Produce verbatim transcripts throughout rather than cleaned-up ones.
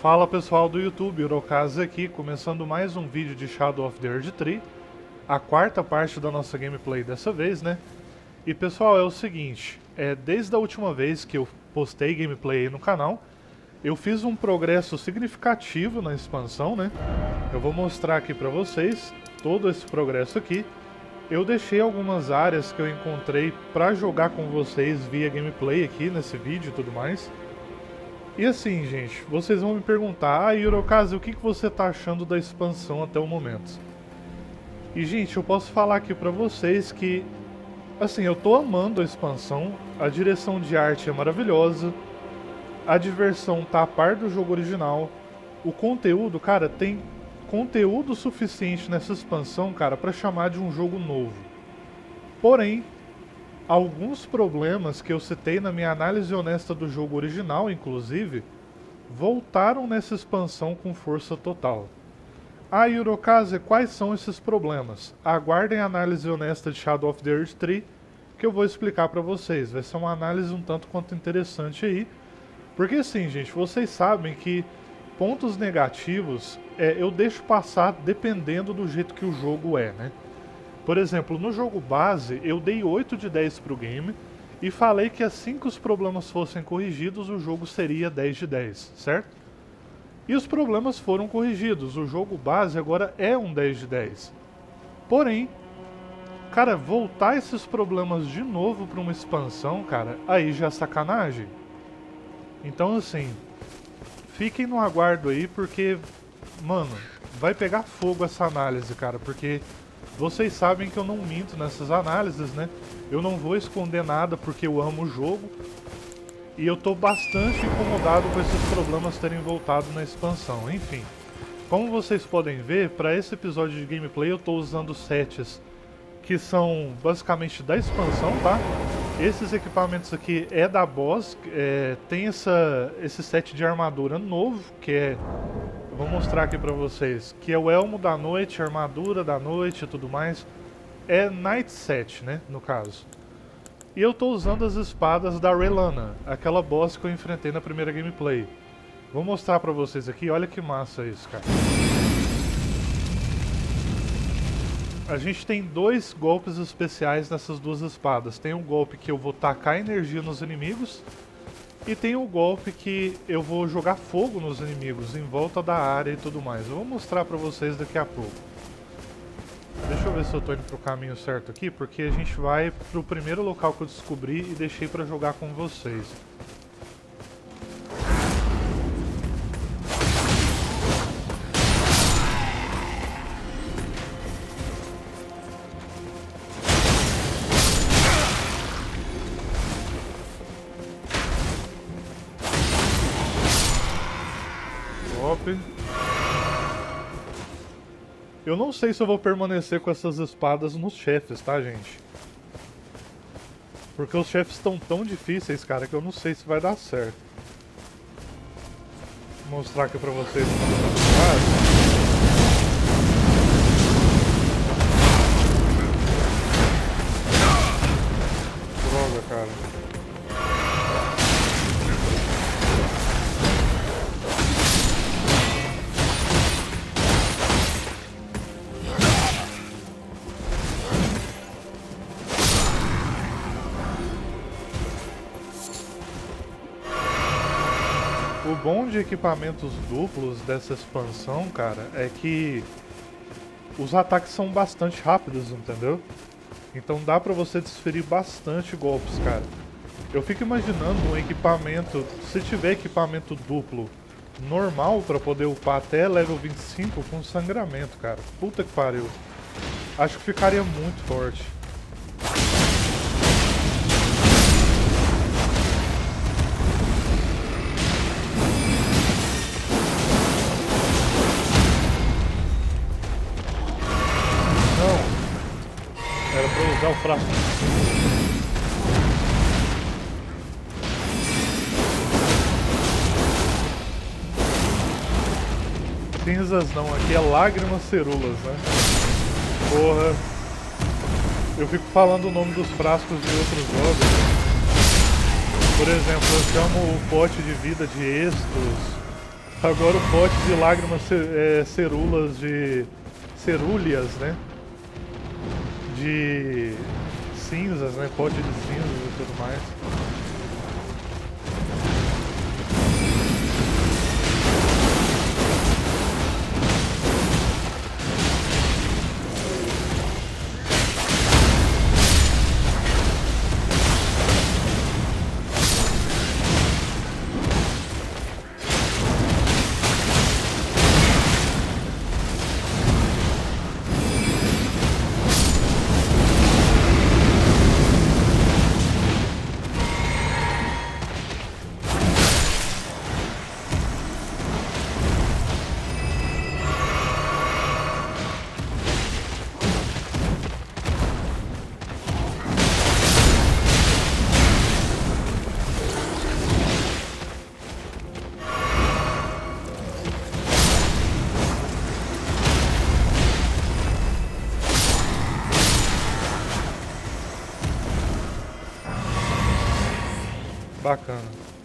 Fala pessoal do YouTube, Urokaze aqui, começando mais um vídeo de Shadow of the Erdtree, a quarta parte da nossa gameplay dessa vez, né? E pessoal, é o seguinte, é, desde a última vez que eu postei gameplay aí no canal, eu fiz um progresso significativo na expansão, né? Eu vou mostrar aqui pra vocês todo esse progresso aqui. Eu deixei algumas áreas que eu encontrei pra jogar com vocês via gameplay aqui nesse vídeo e tudo mais. E assim, gente, vocês vão me perguntar, ah, Urokaze, o que, que você tá achando da expansão até o momento? E, gente, eu posso falar aqui pra vocês que, assim, eu tô amando a expansão, a direção de arte é maravilhosa, a diversão tá a par do jogo original, o conteúdo, cara, tem conteúdo suficiente nessa expansão, cara, pra chamar de um jogo novo. Porém, alguns problemas que eu citei na minha análise honesta do jogo original, inclusive, voltaram nessa expansão com força total. Ah, Urokaze, quais são esses problemas? Aguardem a análise honesta de Shadow of the Erdtree, que eu vou explicar pra vocês. Vai ser uma análise um tanto quanto interessante aí. Porque assim, gente, vocês sabem que pontos negativos é, eu deixo passar dependendo do jeito que o jogo é, né? Por exemplo, no jogo base, eu dei oito de dez pro game e falei que assim que os problemas fossem corrigidos, o jogo seria dez de dez, certo? E os problemas foram corrigidos, o jogo base agora é um dez de dez. Porém, cara, voltar esses problemas de novo para uma expansão, cara, aí já é sacanagem. Então assim, fiquem no aguardo aí porque, mano, vai pegar fogo essa análise, cara, porque vocês sabem que eu não minto nessas análises, né? Eu não vou esconder nada porque eu amo o jogo. E eu tô bastante incomodado com esses problemas terem voltado na expansão. Enfim, como vocês podem ver, para esse episódio de gameplay eu tô usando sets que são basicamente da expansão, tá? Esses equipamentos aqui é da boss, é, tem essa, esse set de armadura novo, que é... Eu vou mostrar aqui pra vocês, que é o elmo da noite, a armadura da noite e tudo mais. É Night Set, né, no caso. E eu tô usando as espadas da Relana, aquela boss que eu enfrentei na primeira gameplay. Vou mostrar pra vocês aqui, olha que massa isso, cara. A gente tem dois golpes especiais nessas duas espadas. Tem um golpe que eu vou tacar energia nos inimigos, e tem o golpe que eu vou jogar fogo nos inimigos em volta da área e tudo mais. Eu vou mostrar pra vocês daqui a pouco. Deixa eu ver se eu tô indo pro caminho certo aqui, porque a gente vai pro primeiro local que eu descobri e deixei pra jogar com vocês. Eu não sei se eu vou permanecer com essas espadas nos chefes, tá, gente? Porque os chefes estão tão difíceis, cara, que eu não sei se vai dar certo. Vou mostrar aqui pra vocês como tá. Droga, cara. O bom de equipamentos duplos dessa expansão, cara, é que os ataques são bastante rápidos, entendeu? Então dá pra você desferir bastante golpes, cara. Eu fico imaginando um equipamento, se tiver equipamento duplo normal pra poder upar até level vinte e cinco com sangramento, cara. Puta que pariu. Acho que ficaria muito forte. Era pra usar o frasco. Cinzas não, aqui é lágrimas cerulas, né? Porra. Eu fico falando o nome dos frascos de outros jogos. Por exemplo, eu chamo o pote de vida de Estus. Agora o pote de lágrimas é, cerulas de... cerúleas, né? De cinzas, né? Pote de cinzas e tudo mais. Bacana.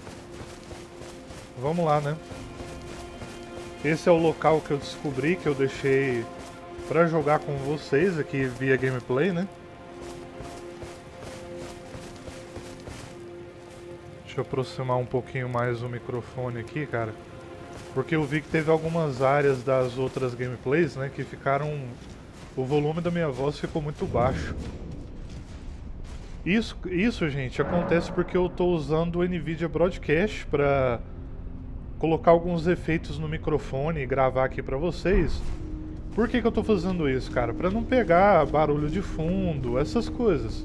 Vamos lá, né? Esse é o local que eu descobri, que eu deixei pra jogar com vocês aqui via gameplay, né? Deixa eu aproximar um pouquinho mais o microfone aqui, cara. Porque eu vi que teve algumas áreas das outras gameplays, né, que ficaram... o volume da minha voz ficou muito baixo. Isso, isso, gente, acontece porque eu estou usando o NVIDIA Broadcast para colocar alguns efeitos no microfone e gravar aqui para vocês. Por que que eu estou fazendo isso, cara? Para não pegar barulho de fundo, essas coisas.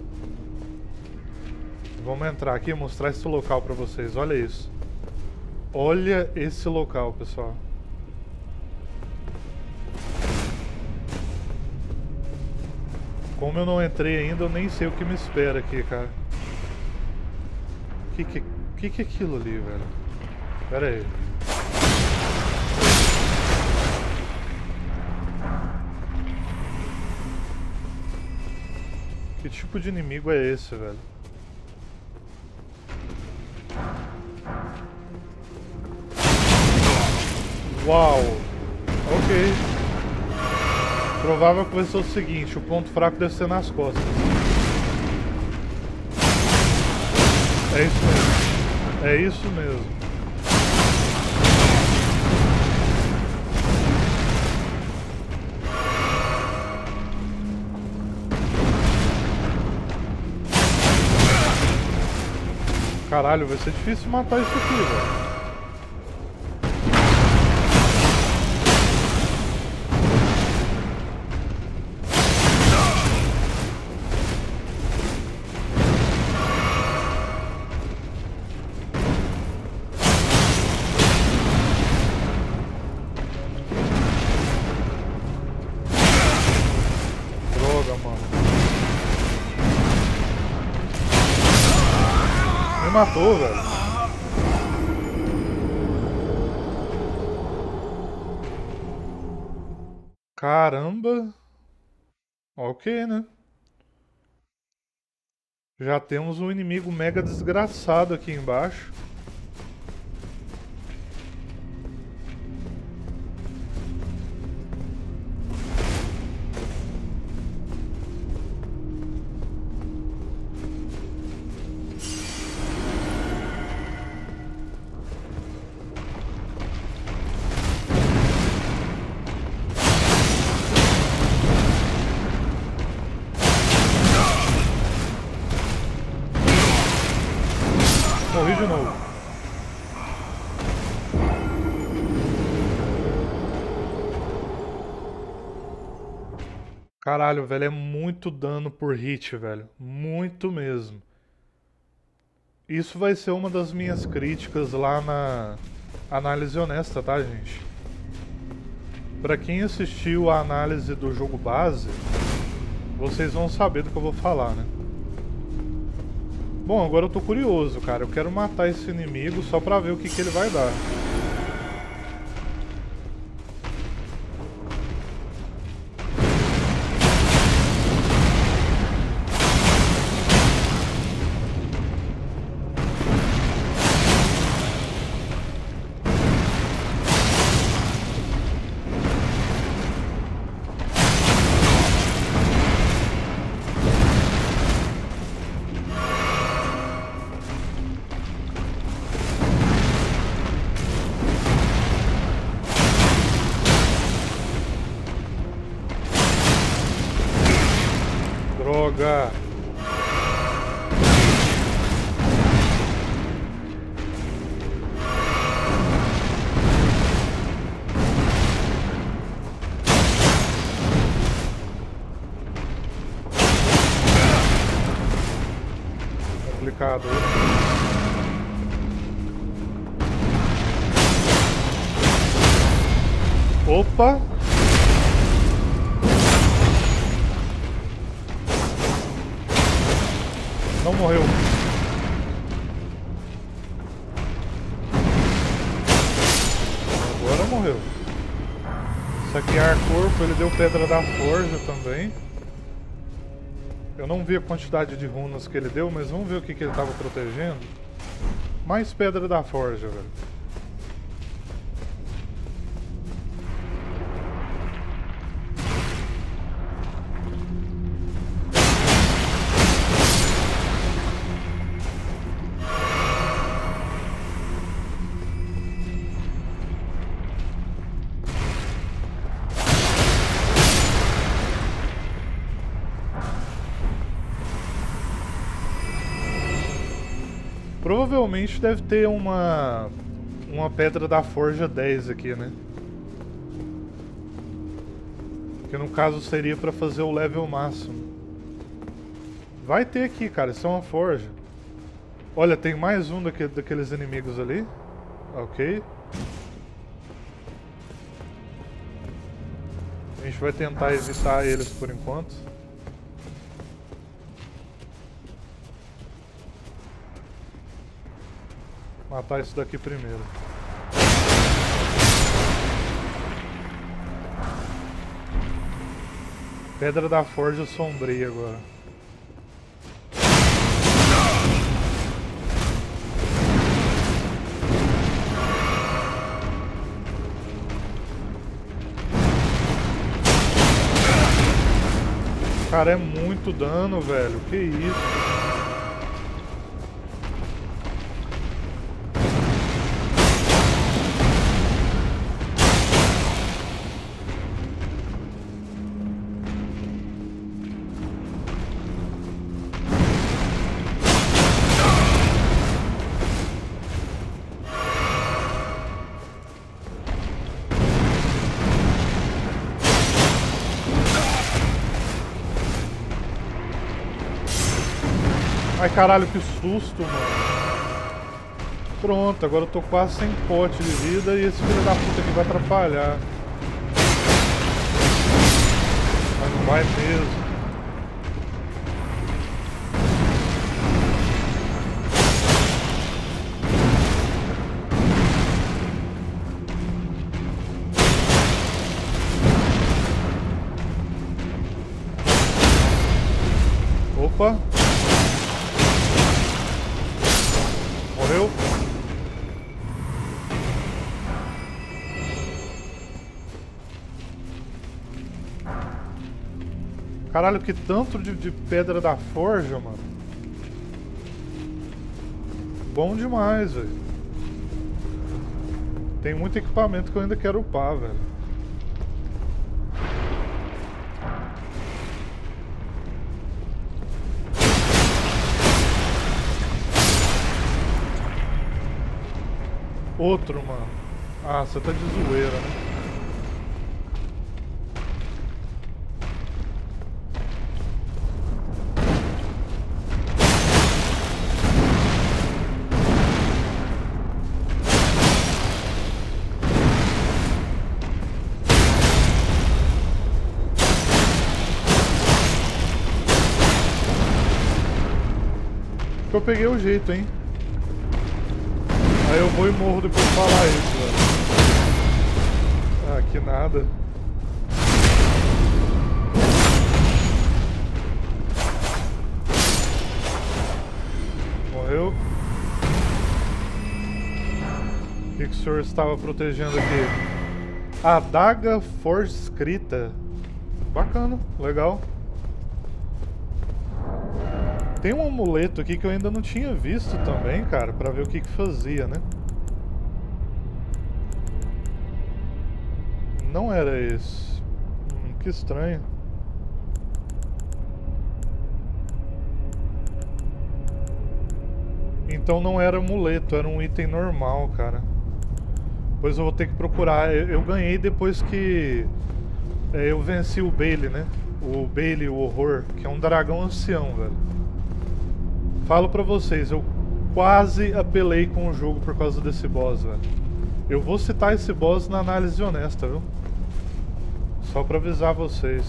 Vamos entrar aqui e mostrar esse local para vocês, olha isso. Olha esse local, pessoal. Como eu não entrei ainda, eu nem sei o que me espera aqui, cara. Que que, que que é aquilo ali, velho? Pera aí. Que tipo de inimigo é esse, velho? Uau! Ok. Provável que vai ser o seguinte, o ponto fraco deve ser nas costas. É isso mesmo. É isso mesmo. Caralho, vai ser difícil matar isso aqui, velho. Matou, velho. Caramba. Ok, né? Já temos um inimigo mega desgraçado aqui embaixo. Morri de novo. Caralho, velho, é muito dano por hit, velho. Muito mesmo. Isso vai ser uma das minhas críticas lá na análise honesta, tá, gente? Pra quem assistiu a análise do jogo base, vocês vão saber do que eu vou falar, né? Bom, agora eu tô curioso, cara. Eu quero matar esse inimigo só pra ver o que que ele vai dar. jogar. Complicado. Opa! Não morreu. Agora morreu. Saquear corpo, ele deu pedra da forja também. Eu não vi a quantidade de runas que ele deu, mas vamos ver o que, que ele estava protegendo. Mais pedra da forja, velho. Provavelmente deve ter uma uma pedra da forja dez aqui, né? Que no caso seria pra fazer o level máximo. Vai ter aqui, cara, isso é uma forja. Olha, tem mais um daquele, daqueles inimigos ali. Ok. A gente vai tentar evitar eles por enquanto. Matar isso daqui primeiro. Pedra da Forja Sombria agora. Cara, é muito dano, velho. Que isso? Ai, caralho, que susto, mano. Pronto, agora eu tô quase sem pote de vida e esse filho da puta aqui vai atrapalhar. Mas não vai mesmo. Opa! Morreu? Caralho, que tanto de, de pedra da forja, mano. Bom demais, velho. Tem muito equipamento que eu ainda quero upar, velho. Outro, mano. Ah, você tá de zoeira, né? Eu peguei o jeito, hein? Aí eu vou e morro depois de falar isso, velho. Ah, que nada. Morreu. O que, que o senhor estava protegendo aqui? Adaga Forja Escrita. Bacana, legal. Tem um amuleto aqui que eu ainda não tinha visto também, cara, pra ver o que que fazia, né? Não era esse. Hum, que estranho. Então não era amuleto, era um item normal, cara. Pois eu vou ter que procurar. Eu, eu ganhei depois que é, eu venci o Bailey, né? O Bailey, o Horror, que é um dragão ancião, velho. Falo pra vocês, eu quase apelei com o jogo por causa desse boss, velho. Eu vou citar esse boss na análise honesta, viu? Só pra avisar vocês.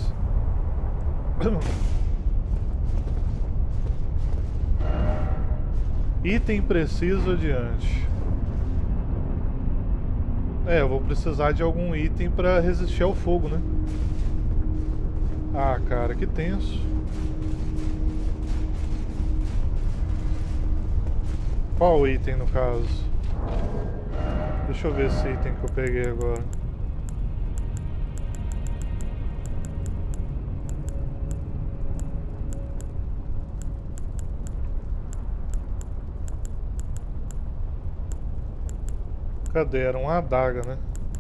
Item preciso adiante. É, eu vou precisar de algum item pra resistir ao fogo, né? Ah, cara, que tenso. Qual item no caso? Deixa eu ver esse item que eu peguei agora. Cadê? Era uma adaga, né?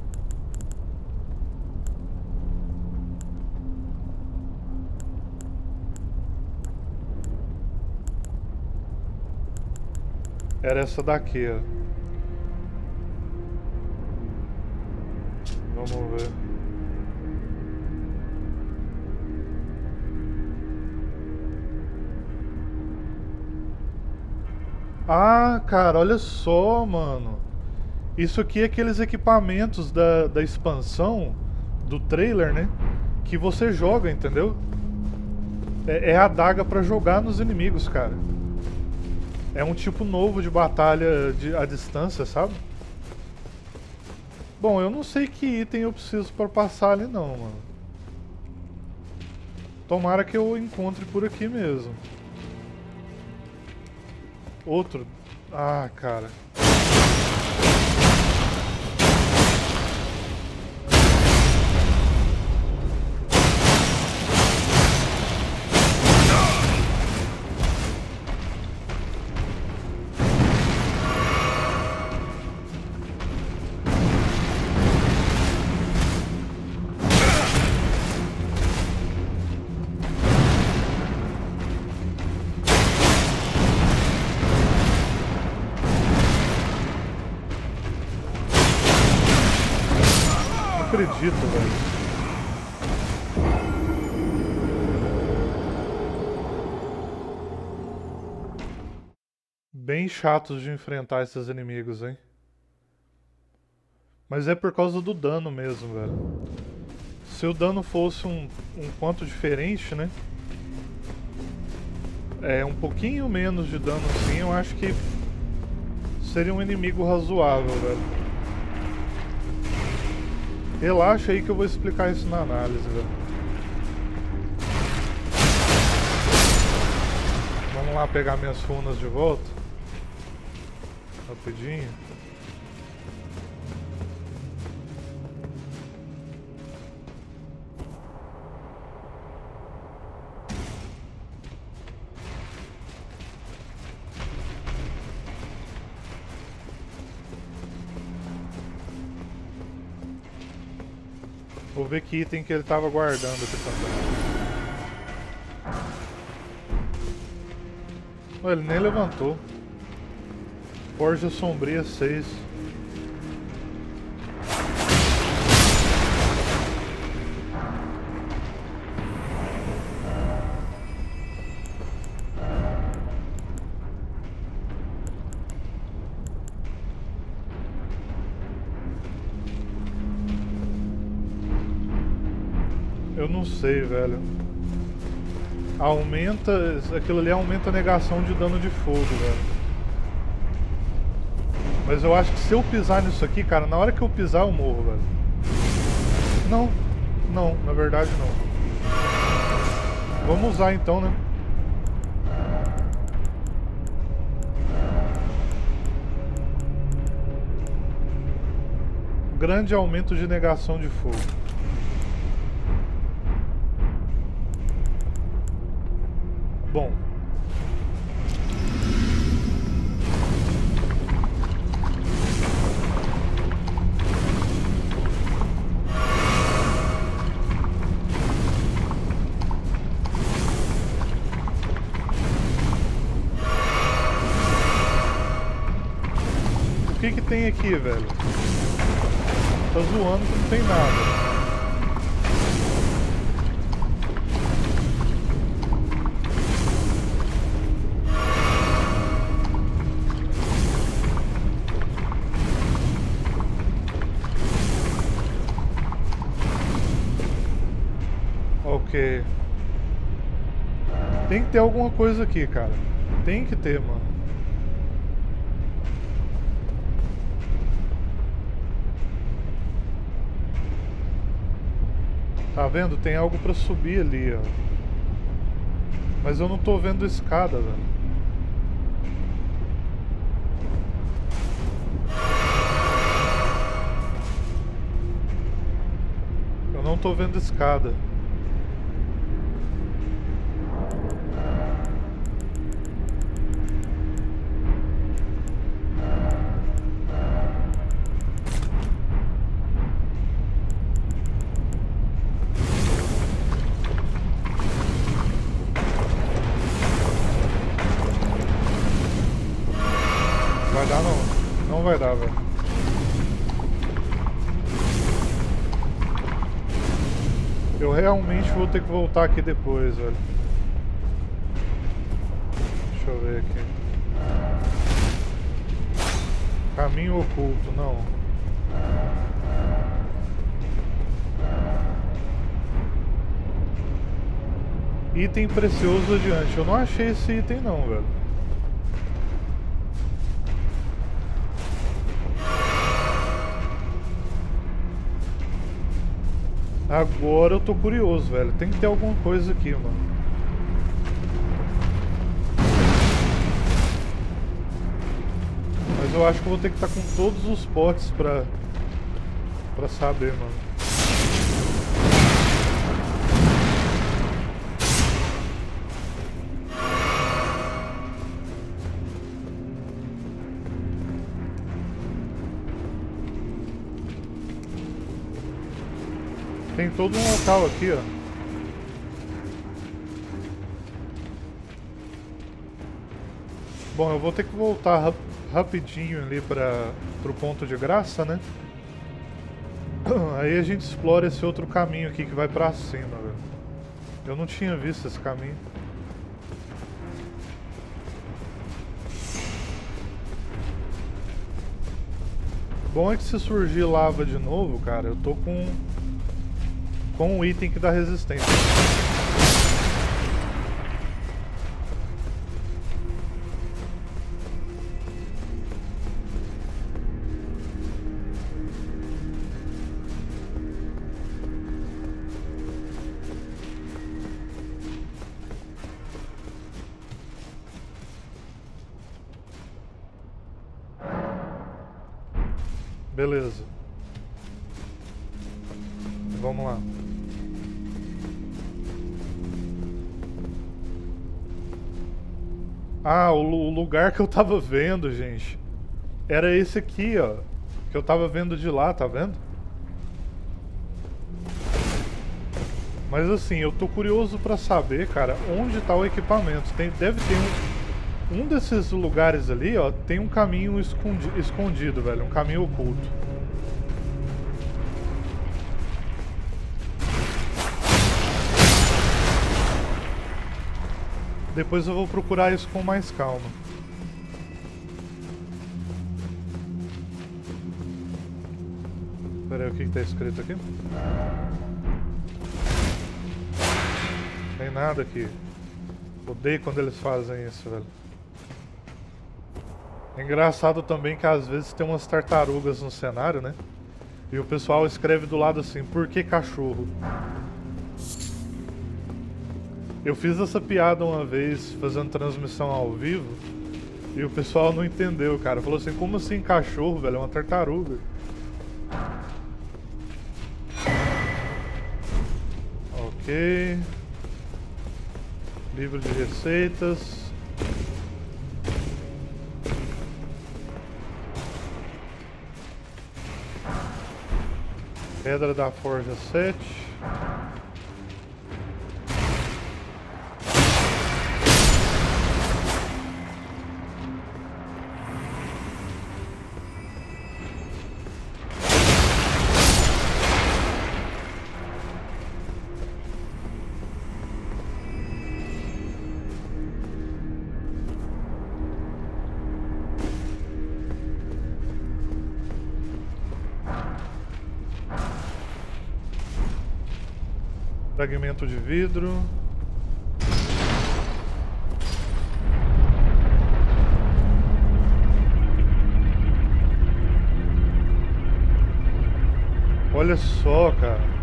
Era essa daqui, ó. Vamos ver. Ah, cara, olha só, mano. Isso aqui é aqueles equipamentos da, da expansão do trailer, né? Que você joga, entendeu? É, é a adaga pra jogar nos inimigos, cara. É um tipo novo de batalha de, à distância, sabe? Bom, eu não sei que item eu preciso pra passar ali não, mano. Tomara que eu encontre por aqui mesmo. Outro... Ah, cara... Não acredito, velho. Bem chatos de enfrentar esses inimigos, hein? Mas é por causa do dano mesmo, velho. Se o dano fosse um, um quanto diferente, né? É, um pouquinho menos de dano assim, eu acho que seria um inimigo razoável, velho. Relaxa aí que eu vou explicar isso na análise, velho. Vamos lá pegar minhas runas de volta. Rapidinho. Vou ver que item que ele tava guardando aqui também. Oh, ele nem levantou. Forja Sombria seis. Eu não sei, velho. Aumenta... Aquilo ali aumenta a negação de dano de fogo, velho. Mas eu acho que se eu pisar nisso aqui, cara, na hora que eu pisar eu morro, velho. Não. Não, na verdade não. Vamos usar então, né? Grande aumento de negação de fogo. Bom. tem aqui, velho? Tá zoando que não tem nada. Ok. Tem que ter alguma coisa aqui, cara. Tem que ter, mano. Tá vendo? Tem algo pra subir ali, ó. Mas eu não tô vendo escada, velho. Eu não tô vendo escada. Vai dar não, não vai dar, velho. Eu realmente vou ter que voltar aqui depois, velho. Deixa eu ver aqui. Caminho oculto, não. Item precioso adiante. Eu não achei esse item não, velho. Agora eu tô curioso, velho. Tem que ter alguma coisa aqui, mano. Mas eu acho que eu vou ter que estar com todos os potes pra... pra saber, mano. Tem todo um local aqui, ó. Bom, eu vou ter que voltar rap rapidinho ali para pro ponto de graça, né? Aí a gente explora esse outro caminho aqui que vai pra cima, velho. Eu não tinha visto esse caminho. Bom é que se surgir lava de novo, cara, eu tô com com um item que dá resistência. Beleza. Vamos lá. Ah, o, o lugar que eu tava vendo, gente, era esse aqui, ó. Que eu tava vendo de lá, tá vendo? Mas assim, eu tô curioso pra saber, cara, onde tá o equipamento. Tem, deve ter um... Um desses lugares ali, ó, tem um caminho escondi, escondido, velho. Um caminho oculto. Depois eu vou procurar isso com mais calma. Pera aí, o que que tá escrito aqui? Tem nada aqui. Odeio quando eles fazem isso, velho. É engraçado também que às vezes tem umas tartarugas no cenário, né? E o pessoal escreve do lado assim, por que cachorro? Eu fiz essa piada uma vez fazendo transmissão ao vivo e o pessoal não entendeu, cara. Falou assim, como assim cachorro, velho? É uma tartaruga. Ok. Livro de receitas. Pedra da Forja sete. Fragmento de vidro. Olha só, cara.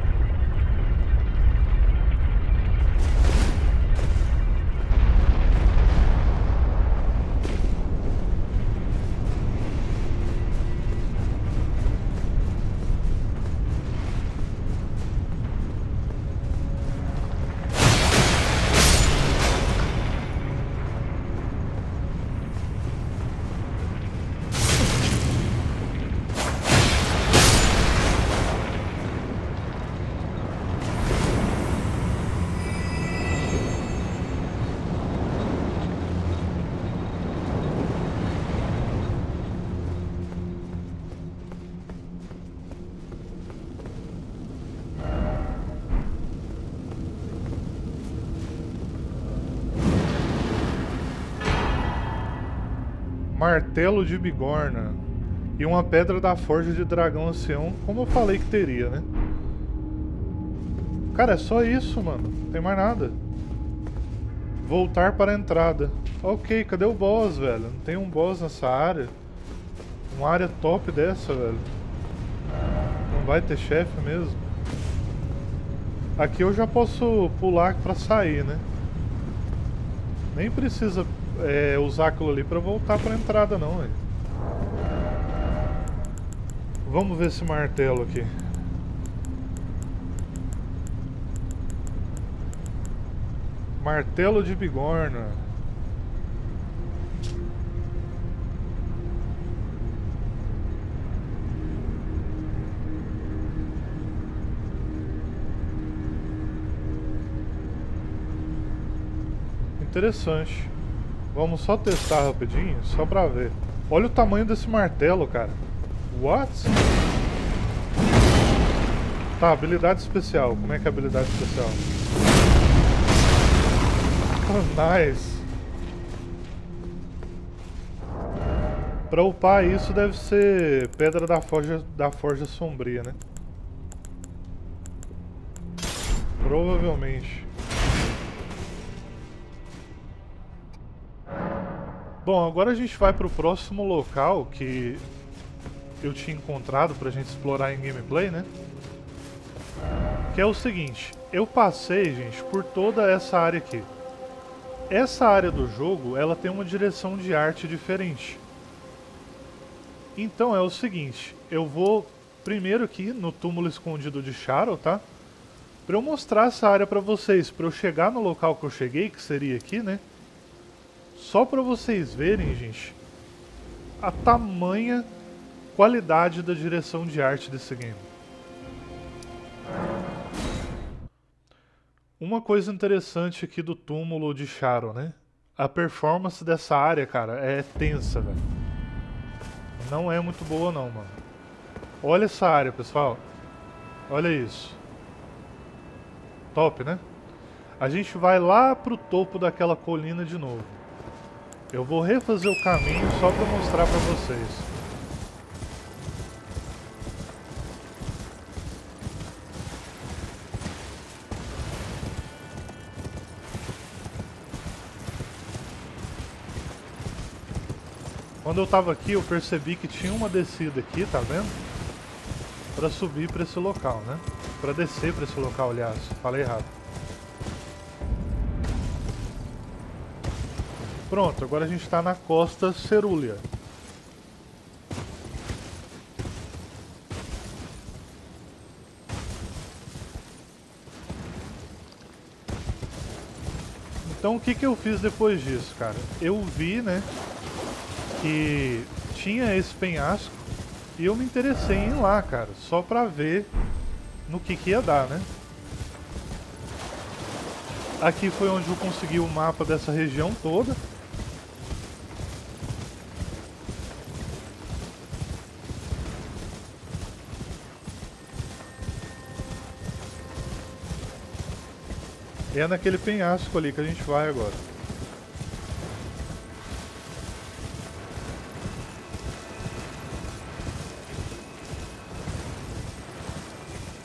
Martelo de bigorna e uma pedra da forja de dragão ancião, como eu falei que teria, né? Cara, é só isso, mano. Não tem mais nada. Voltar para a entrada. Ok, cadê o boss, velho? Não tem um boss nessa área? Uma área top dessa, velho. Não vai ter chefe mesmo? Aqui eu já posso pular pra sair, né? Nem precisa é, usar aquilo ali pra voltar pra entrada, não, velho. Vamos ver esse martelo aqui. Martelo de bigorna. Interessante. Vamos só testar rapidinho, só pra ver. Olha o tamanho desse martelo, cara. What? Tá, habilidade especial. Como é que é a habilidade especial? Nice. Pra upar isso deve ser pedra da forja, da forja sombria, né? Provavelmente. Bom, agora a gente vai pro próximo local que eu tinha encontrado pra gente explorar em gameplay, né? Que é o seguinte, eu passei, gente, por toda essa área aqui. Essa área do jogo, ela tem uma direção de arte diferente. Então é o seguinte, eu vou primeiro aqui no túmulo escondido de Shadow, tá? Pra eu mostrar essa área pra vocês, pra eu chegar no local que eu cheguei, que seria aqui, né? Só pra vocês verem, gente, a tamanha qualidade da direção de arte desse game. Uma coisa interessante aqui do túmulo de Shadow, né? A performance dessa área, cara, é tensa, velho. Não é muito boa não, mano. Olha essa área, pessoal. Olha isso. Top, né? A gente vai lá pro topo daquela colina de novo. Eu vou refazer o caminho só pra mostrar pra vocês. Quando eu tava aqui, eu percebi que tinha uma descida aqui, tá vendo? Pra subir pra esse local, né? Pra descer pra esse local, aliás. Falei errado. Pronto, agora a gente tá na Costa Cerúlea. Então o que que eu fiz depois disso, cara? Eu vi, né, que tinha esse penhasco e eu me interessei em ir lá, cara, só pra ver no que que ia dar, né? Aqui foi onde eu consegui o mapa dessa região toda. E é naquele penhasco ali que a gente vai agora.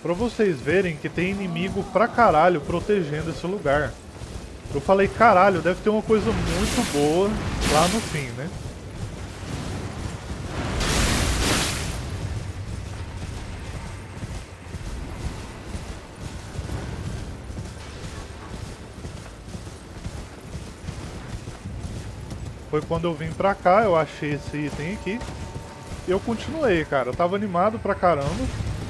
Pra vocês verem que tem inimigo pra caralho protegendo esse lugar. Eu falei, caralho, deve ter uma coisa muito boa lá no fim, né? Foi quando eu vim pra cá, eu achei esse item aqui. E eu continuei, cara. Eu tava animado pra caramba.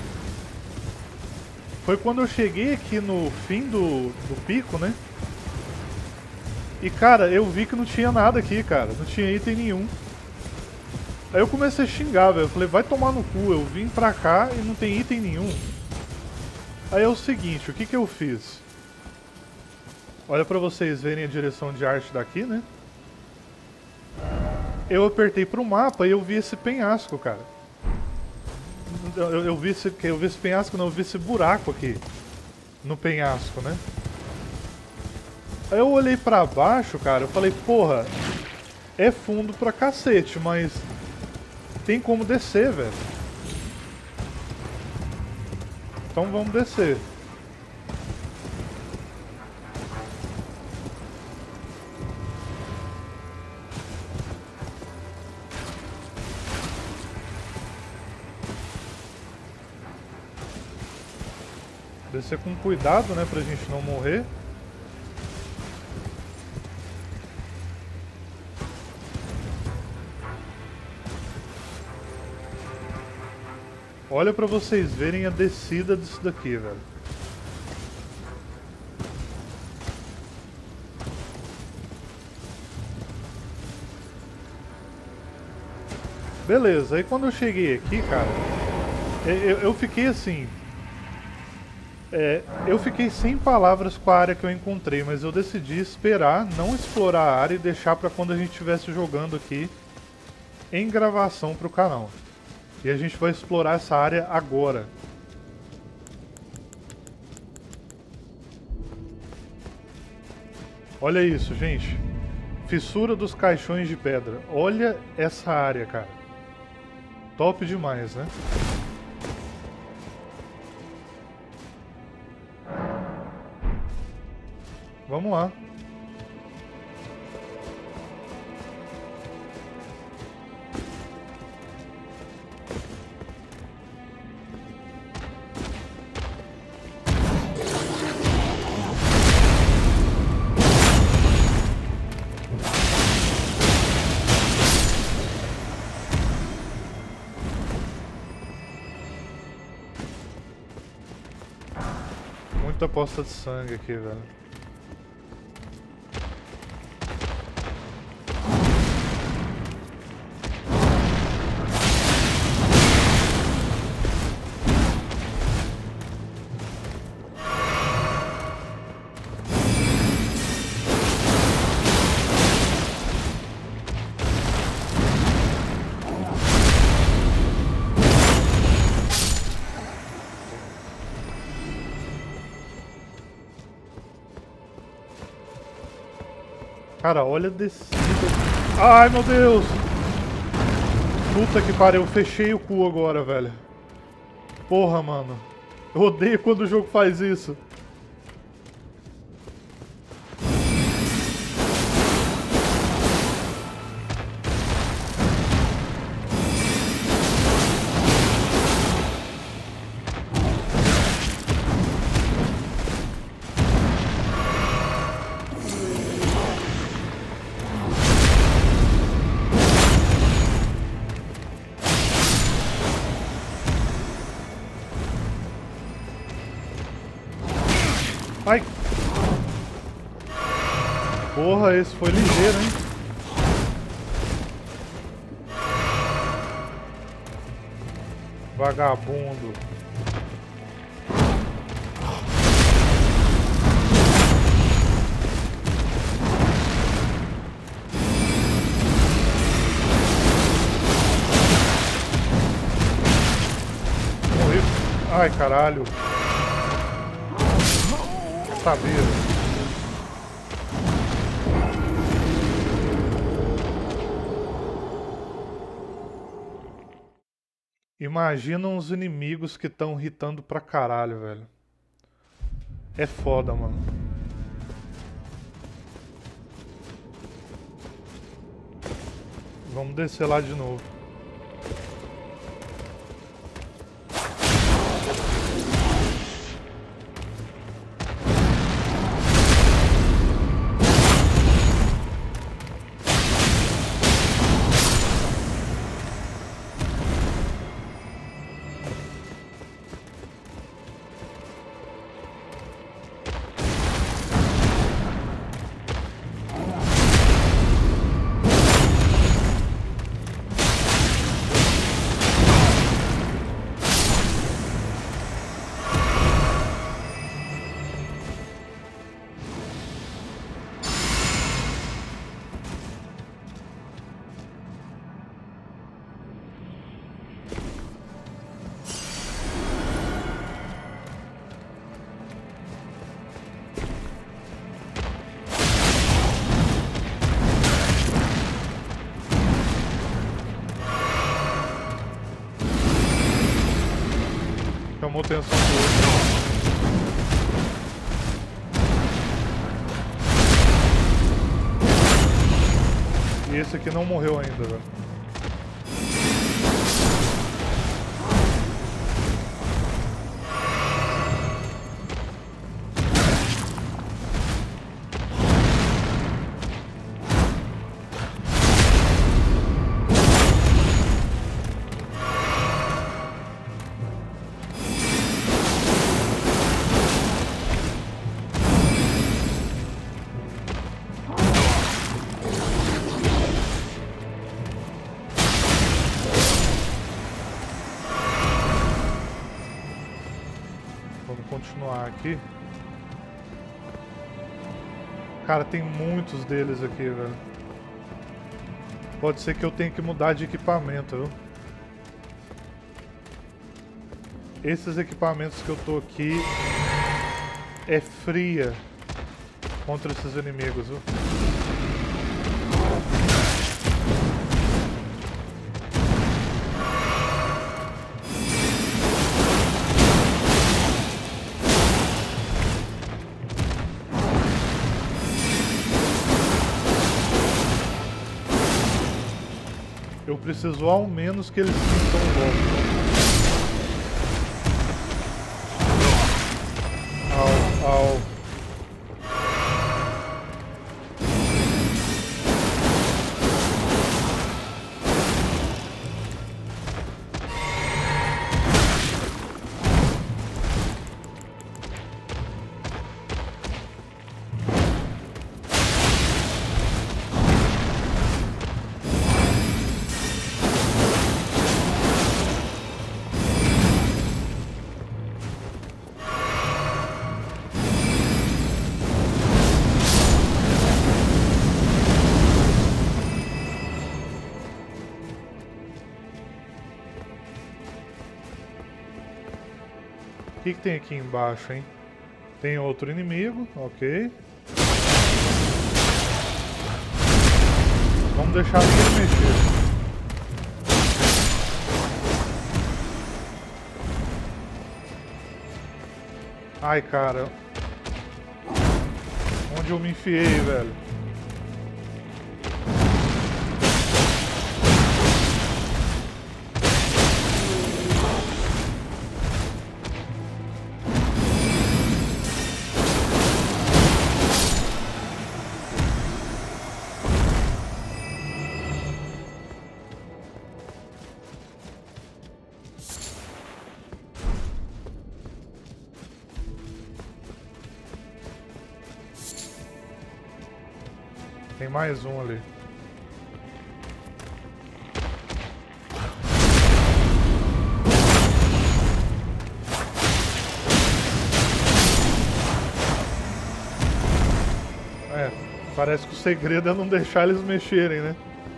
Foi quando eu cheguei aqui no fim do, do pico, né? E, cara, eu vi que não tinha nada aqui, cara. Não tinha item nenhum. Aí eu comecei a xingar, velho. Eu falei, vai tomar no cu. Eu vim pra cá e não tem item nenhum. Aí é o seguinte, o que que eu fiz? Olha pra vocês verem a direção de arte daqui, né? Eu apertei pro mapa e eu vi esse penhasco, cara. Eu, eu, vi esse, eu vi esse penhasco, não, eu vi esse buraco aqui. No penhasco, né? Aí eu olhei pra baixo, cara, eu falei, porra, é fundo pra cacete, mas tem como descer, velho. Então vamos descer. Descer com cuidado, né, pra gente não morrer. Olha pra vocês verem a descida disso daqui, velho. Beleza, aí quando eu cheguei aqui, cara, eu, eu fiquei assim... É, eu fiquei sem palavras com a área que eu encontrei, mas eu decidi esperar, não explorar a área e deixar pra quando a gente estivesse jogando aqui em gravação pro canal. E a gente vai explorar essa área agora. Olha isso, gente. Fissura dos caixões de pedra. Olha essa área, cara. Top demais, né? Vamos lá. Muita poça de sangue aqui, velho. Cara, olha a descida. Ai, meu Deus! Puta que pariu, eu fechei o cu agora, velho. Porra, mano. Eu odeio quando o jogo faz isso. Ai! Porra, esse foi ligeiro, hein? Vagabundo. Morri. Ai, caralho. Sabia. Imagina uns inimigos que estão irritando pra caralho, velho. É foda, mano. Vamos descer lá de novo. Chamou atenção do outro. E esse aqui não morreu ainda, velho. Vamos continuar aqui. Cara, tem muitos deles aqui, velho. Pode ser que eu tenha que mudar de equipamento, viu? Esses equipamentos que eu tô aqui é fria contra esses inimigos, viu? Eu preciso ao menos que eles sintam o golpe. Au, au. O que, que tem aqui embaixo, hein? Tem outro inimigo, ok. Vamos deixar ele mexer. Ai, cara. Onde eu me enfiei, velho? Tem mais um ali. É, parece que o segredo é não deixar eles mexerem, né?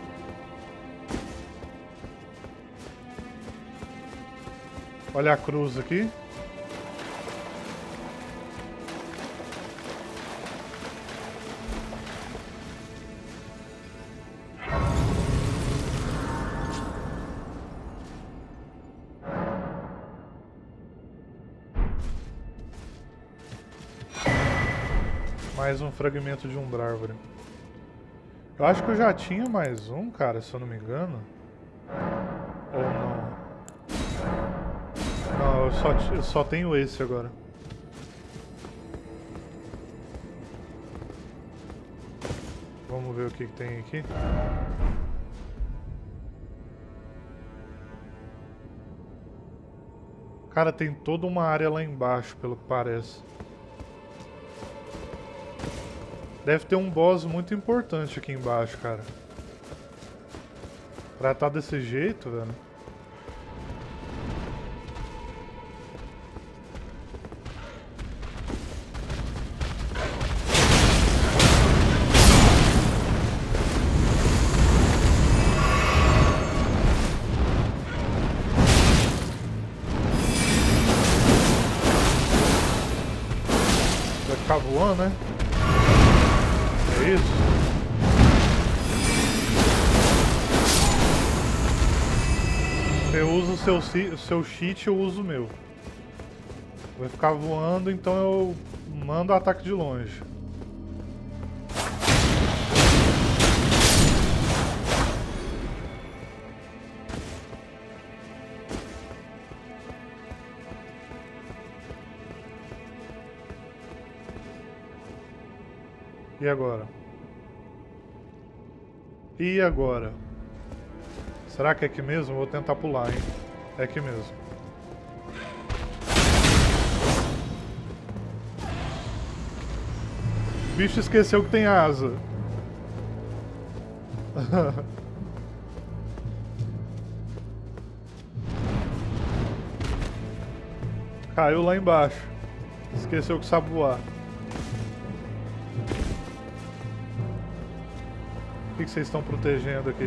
Olha a cruz aqui. Mais um fragmento de Undrárvore. Eu acho que eu já tinha mais um, cara, se eu não me engano. Ou não? Não, eu só, eu só tenho esse agora. Vamos ver o que, que tem aqui. Cara, tem toda uma área lá embaixo, pelo que parece. Deve ter um boss muito importante aqui embaixo, cara. Pra estar desse jeito, velho. Vai ficar voando, né? É isso? Você usa o seu, o seu cheat, eu uso o meu. Vai ficar voando, então eu mando ataque de longe. E agora? E agora? Será que é aqui mesmo? Vou tentar pular, hein? É aqui mesmo. O bicho esqueceu que tem asa. Caiu lá embaixo. Esqueceu que sabe voar. O que vocês estão protegendo aqui?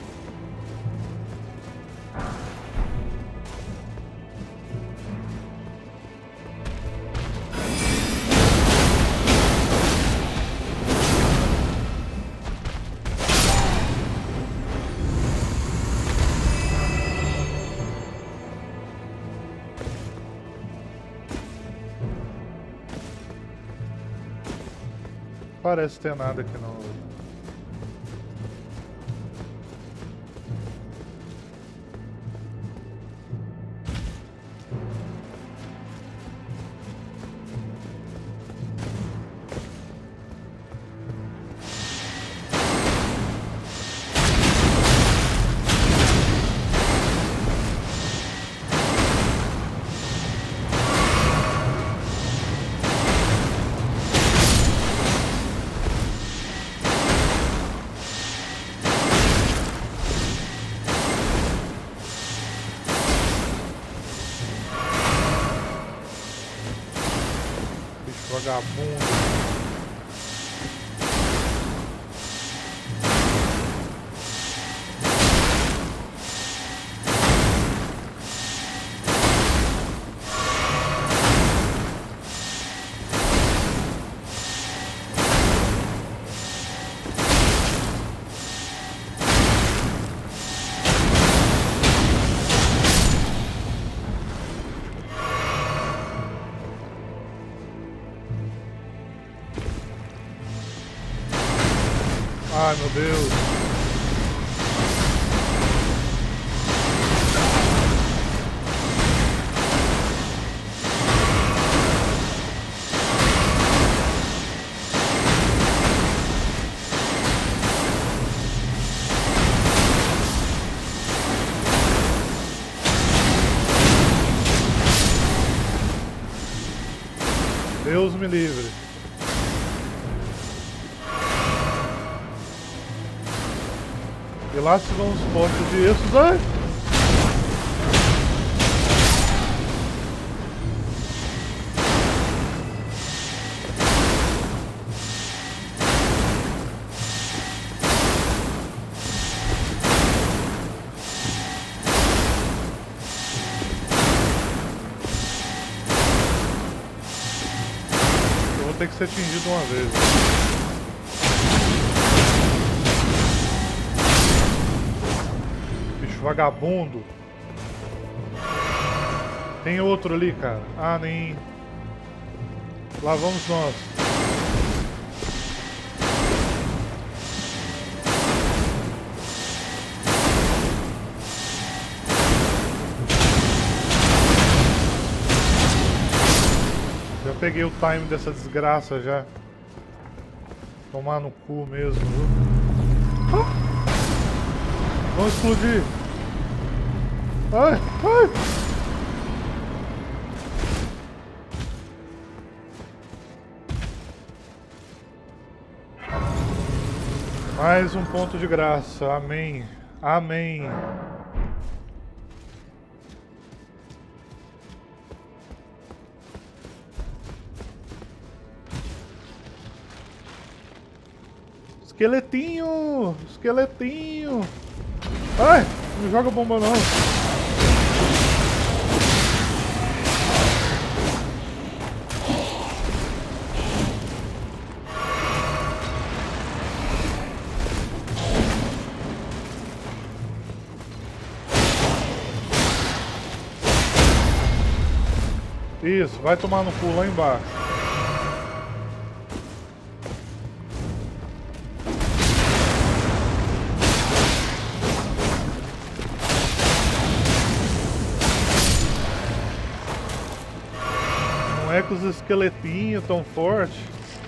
Parece ter nada aqui não. Vagabundo. Ai, meu Deus. Deus me livre. E lá se vão os postos de Essos. Ai! Eu vou ter que ser atingido uma vez. Vagabundo. Tem outro ali, cara. Ah, nem... Lá vamos nós. peguei o time dessa desgraça já. Tomar no cu mesmo, viu? Ah! Vamos explodir! Ai, ai! Mais um ponto de graça, amém, amém. Esqueletinho, esqueletinho. Ai, não joga bomba não. Isso, vai tomar no cu lá embaixo. Não é com os esqueletinhos tão fortes.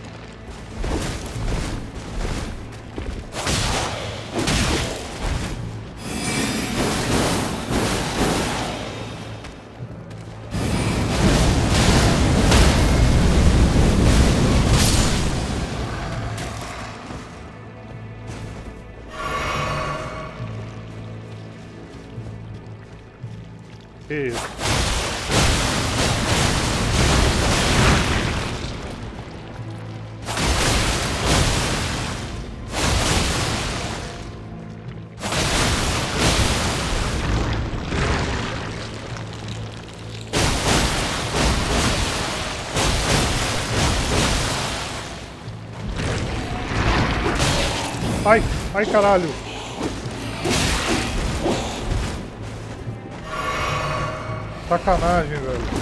Isso. Ai, ai caralho. Sacanagem, velho.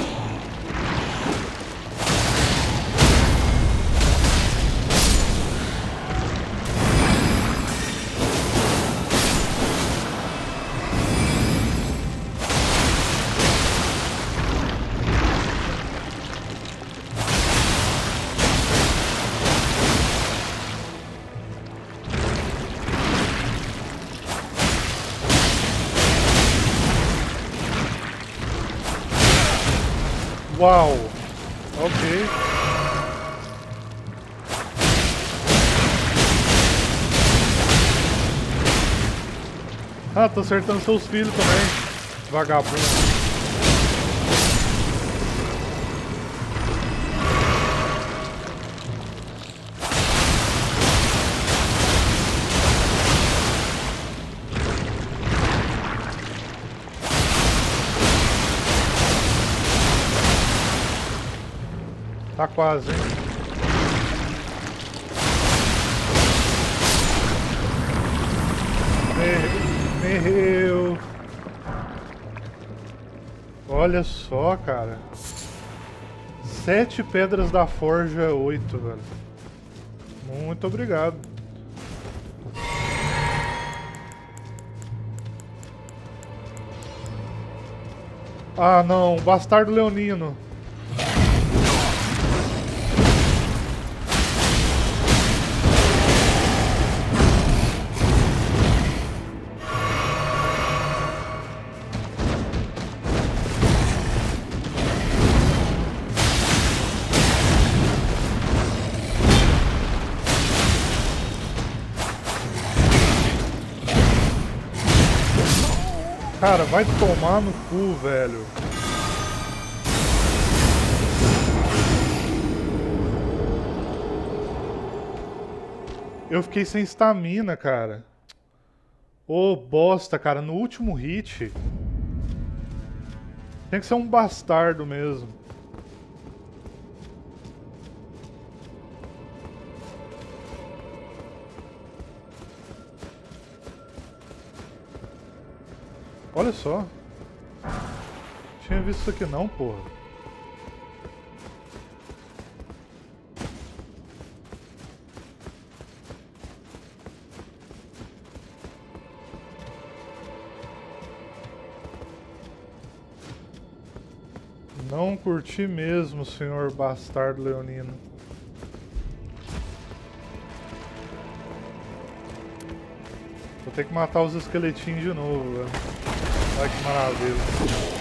Uau! Ok. Ah, tô acertando seus filhos também, vagabundo. Tá quase, hein? Morreu. Olha só, cara. Sete pedras da forja, oito, velho. Muito obrigado. Ah, não. Bastardo leonino. Cara, vai tomar no cu, velho. Eu fiquei sem estamina, cara. Ô, oh, bosta, cara. No último hit... Tem que ser um bastardo mesmo. Olha só. Tinha visto isso aqui não, porra. Não curti mesmo, senhor bastardo leonino. Vou ter que matar os esqueletinhos de novo, velho. Olha que maravilha.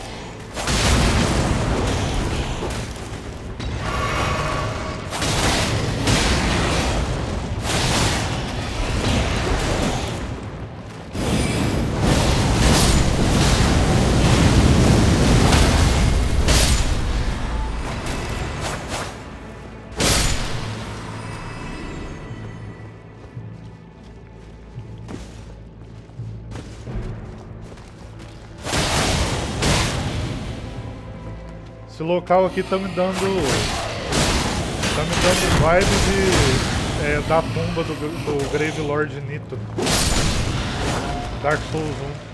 Esse local aqui tá me dando. Tá me dando vibe de. É, da tumba do, do Grave Lord Nito. Dark Souls um.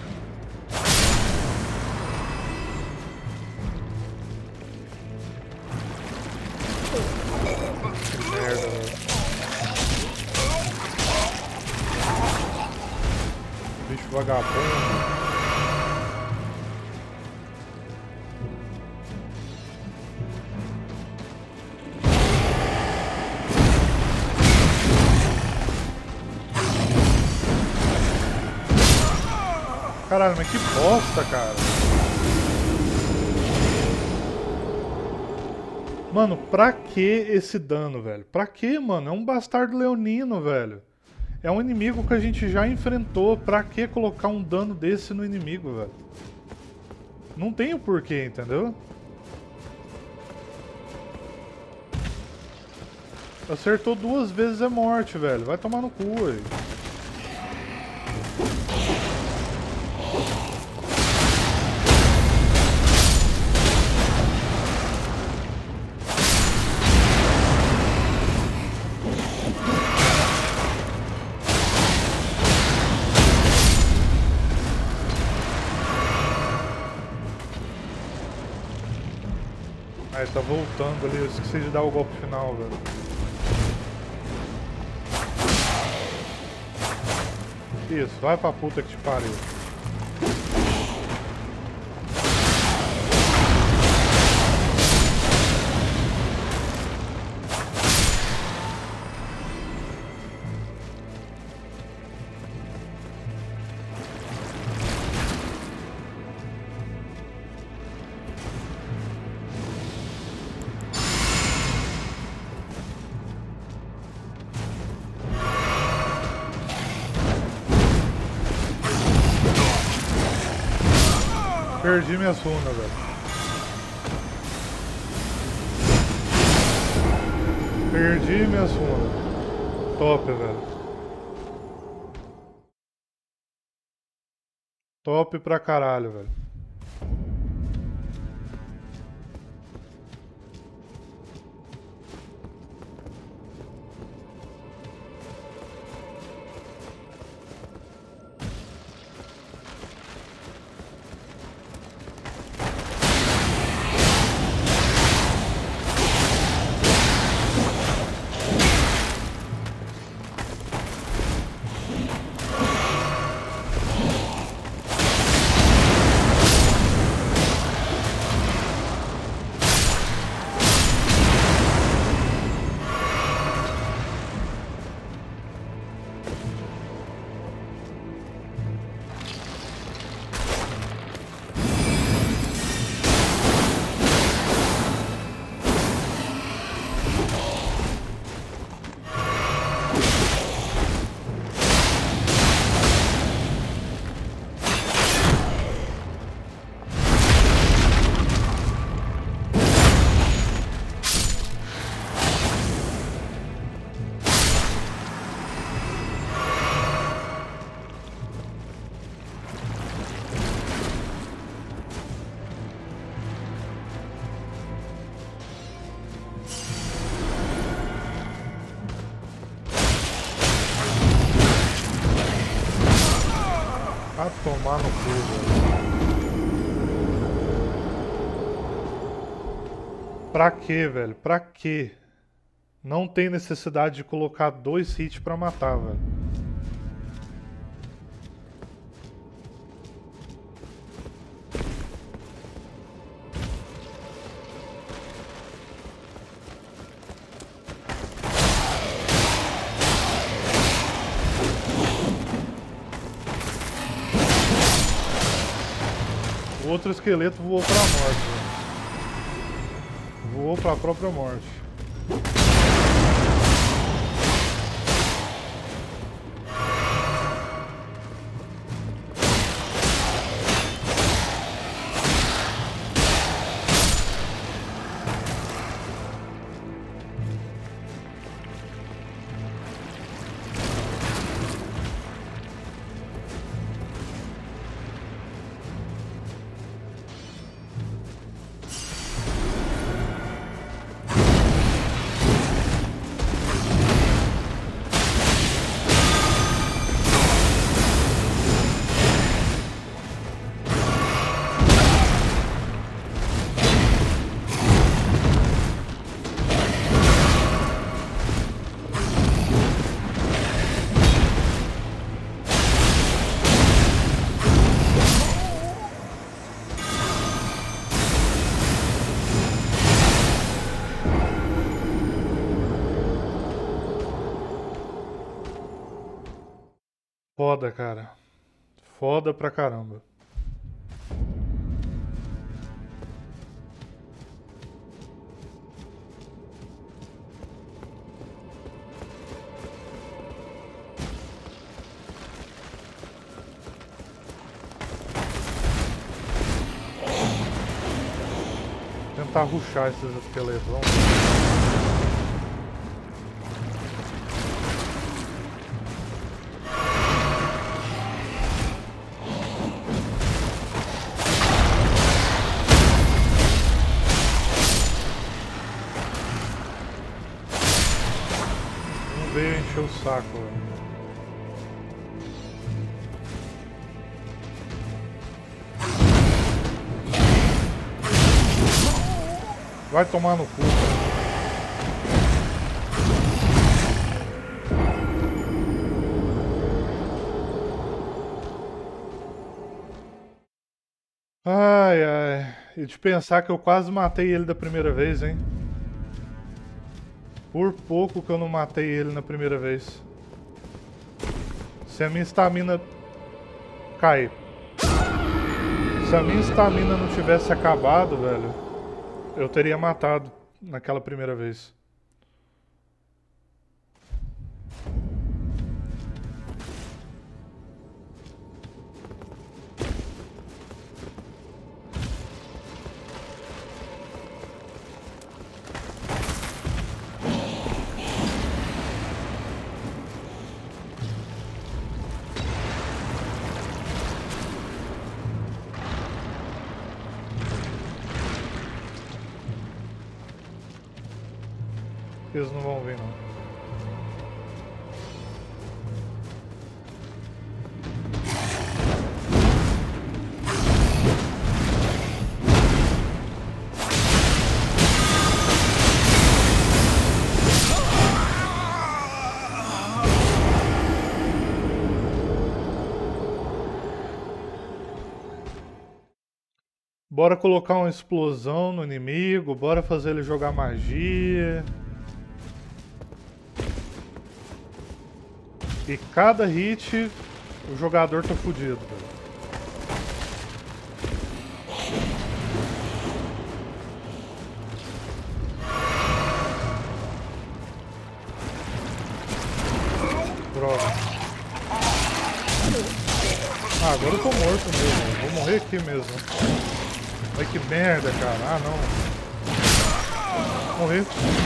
Que merda, velho. Bicho vagabundo. Caralho, mas que bosta, cara. Mano, pra que esse dano, velho? Pra que, mano? É um bastardo leonino, velho. É um inimigo que a gente já enfrentou. Pra que colocar um dano desse no inimigo, velho? Não tem o porquê, entendeu? Acertou duas vezes é morte, velho. Vai tomar no cu, velho. Aí tá voltando ali, eu esqueci de dar o golpe final, velho. Isso, vai pra puta que te pariu. Perdi minhas runas, velho. Perdi minhas runas. Top, velho. Top pra caralho, velho. Vai tomar no cu, velho. Pra quê, velho? Pra quê? Não tem necessidade de colocar dois hits pra matar, velho. outro esqueleto voou pra morte. Véio. Voou pra própria morte. Foda, cara. Foda pra caramba. Tentar rushar esses esqueletos. Vamos. Veio encher o saco, velho. Vai tomar no cu, velho. Ai, ai. E de pensar que eu quase matei ele da primeira vez, hein? Por pouco que eu não matei ele na primeira vez. Se a minha estamina... Cai. Se a minha estamina não tivesse acabado, velho, eu teria matado naquela primeira vez. Eles não vão vir, não. Bora colocar uma explosão no inimigo, bora fazer ele jogar magia. E cada hit, o jogador tá fudido, velho. Droga. Ah, agora eu tô morto mesmo. Vou morrer aqui mesmo. Ai, que merda, cara. Ah, não. Morri.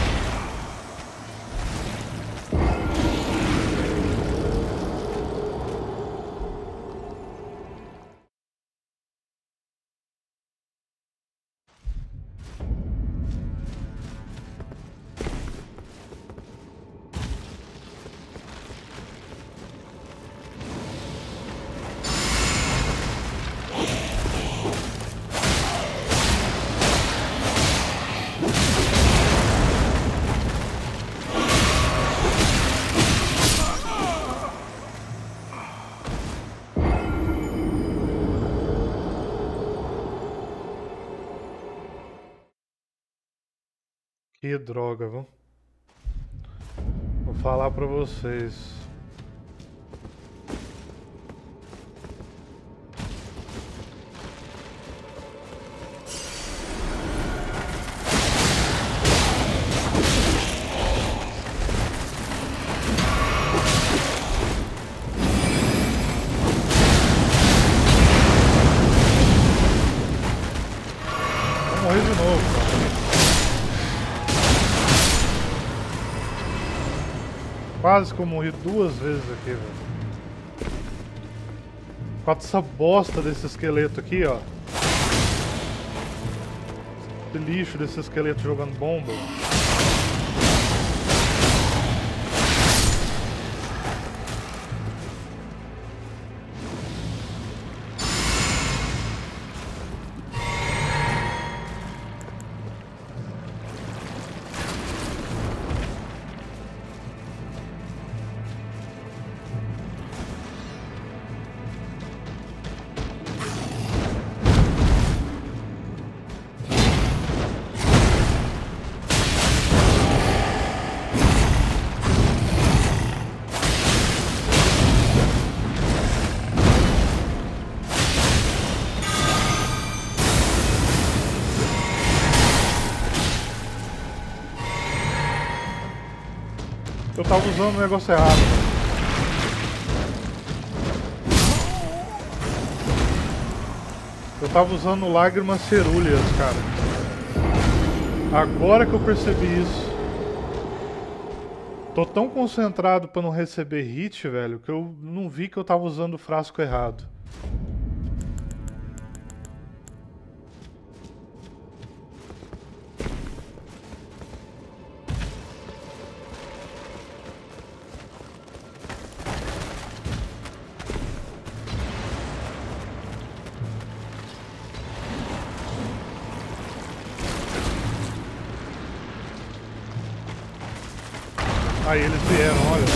Que droga, viu? Vou falar pra vocês. Quase que eu morri duas vezes aqui, velho. Com essa bosta desse esqueleto aqui, ó. Esse lixo desse esqueleto jogando bomba. Eu tava usando o negócio errado. Eu tava usando lágrimas cerúleas, cara. Agora que eu percebi isso. Tô tão concentrado pra não receber hit, velho, que eu não vi que eu tava usando o frasco errado. Aí eles vieram, olha.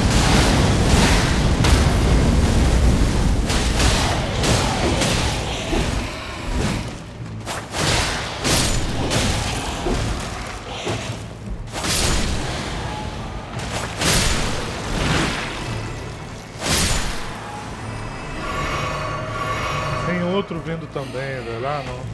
Tem outro vindo também, velho. Ah, não.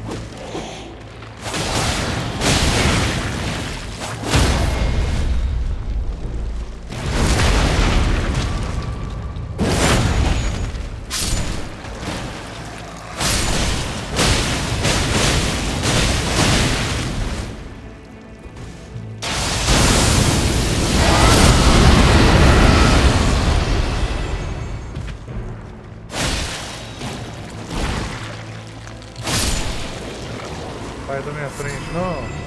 Sai da minha frente, não.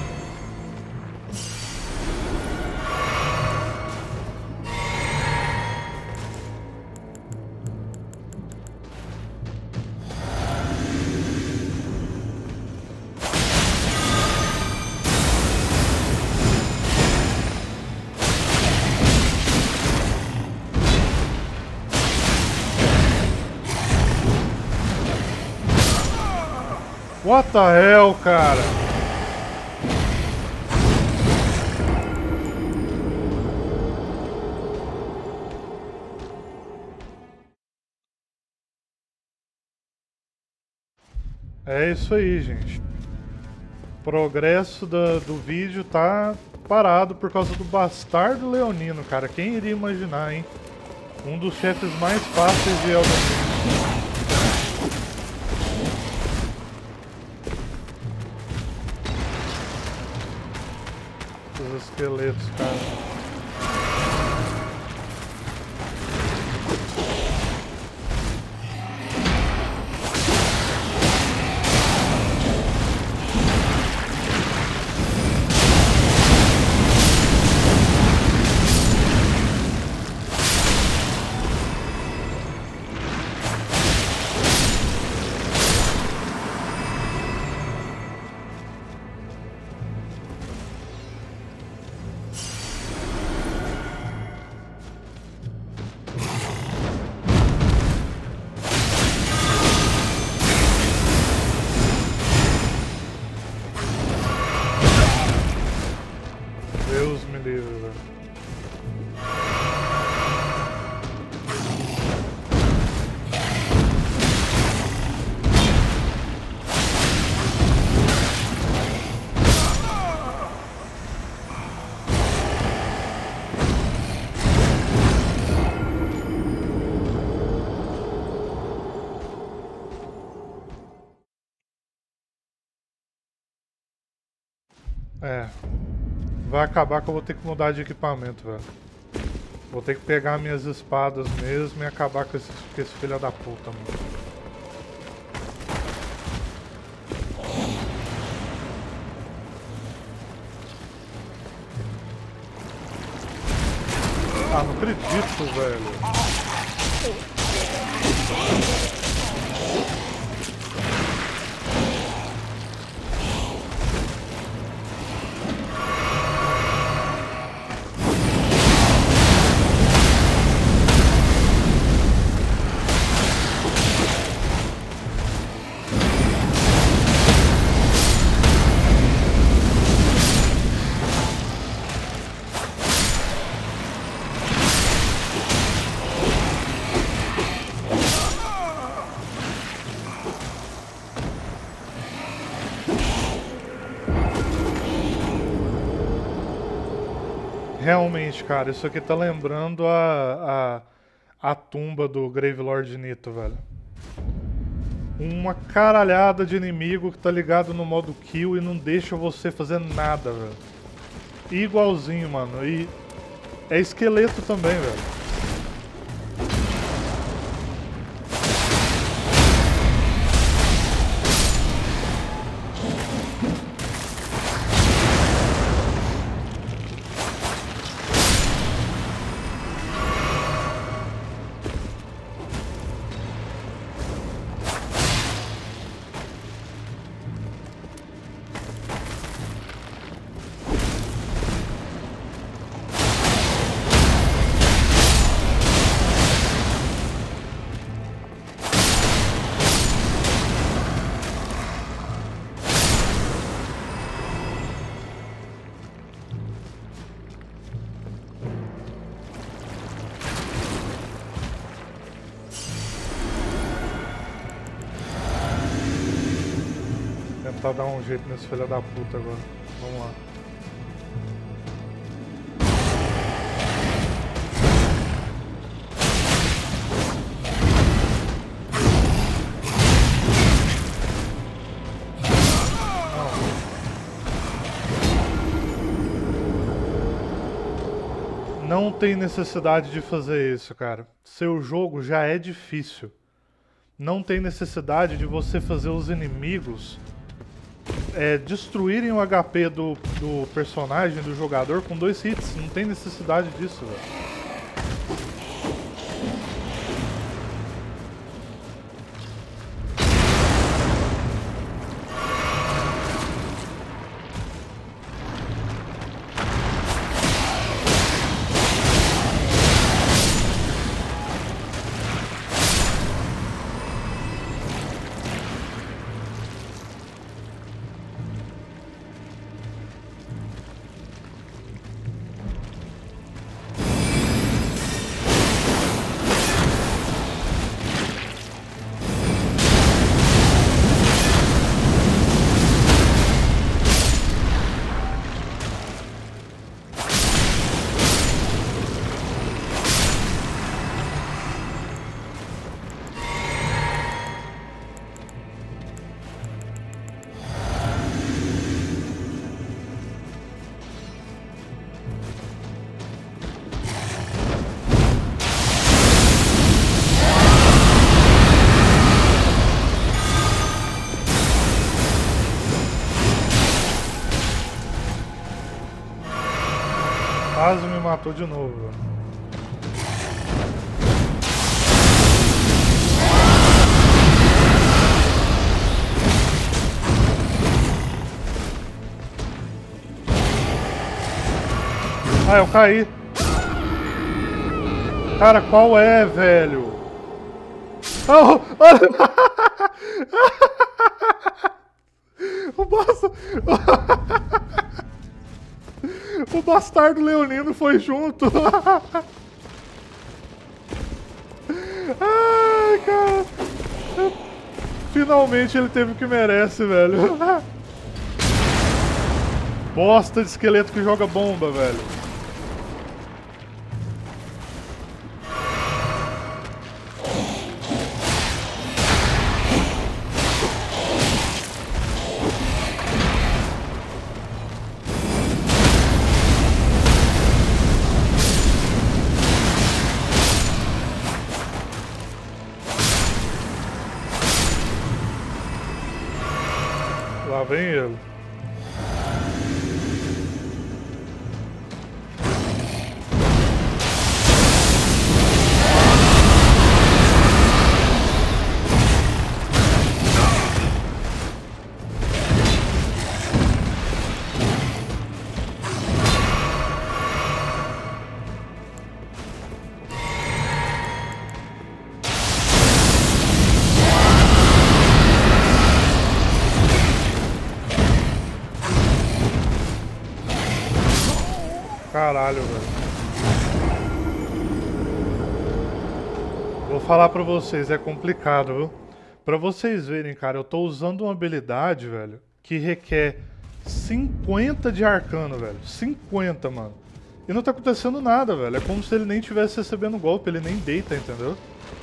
What the hell, cara? É isso aí, gente. O progresso do, do vídeo tá parado por causa do bastardo leonino, cara. Quem iria imaginar, hein? Um dos chefes mais fáceis de Elden Ring. Os esqueletos, cara. Deus me livre, velho. É. Vai acabar que eu vou ter que mudar de equipamento, velho. Vou ter que pegar minhas espadas mesmo e acabar com esse, com esse filho da puta, mano. Ah, não acredito, velho. Realmente, cara, isso aqui tá lembrando a, a, a tumba do Gravelord Nito, velho. Uma caralhada de inimigo que tá ligado no modo kill e não deixa você fazer nada, velho. Igualzinho, mano. E é esqueleto também, velho. Tentar dar um jeito nesse filho da puta agora. Vamos lá. Não. Não tem necessidade de fazer isso, cara. Seu jogo já é difícil. Não tem necessidade de você fazer os inimigos É, destruírem o H P do, do personagem, do jogador, com dois hits. Não tem necessidade disso, velho. Quase me matou de novo, velho. Ah, eu caí. Cara, qual é, velho? Oh, olha! O bosta... O bastardo leonino foi junto. Ai, cara. Finalmente ele teve o que merece, velho. Bosta de esqueleto que joga bomba, velho. vem ele. Caralho, velho. Vou falar pra vocês, é complicado, viu? Pra vocês verem, cara, eu tô usando uma habilidade, velho, que requer cinquenta de arcano, velho. cinquenta, mano. E não tá acontecendo nada, velho. É como se ele nem tivesse recebendo golpe, ele nem deita, entendeu?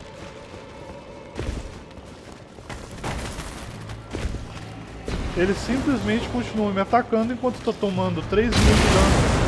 Ele simplesmente continua me atacando enquanto eu tô tomando três mil de dano.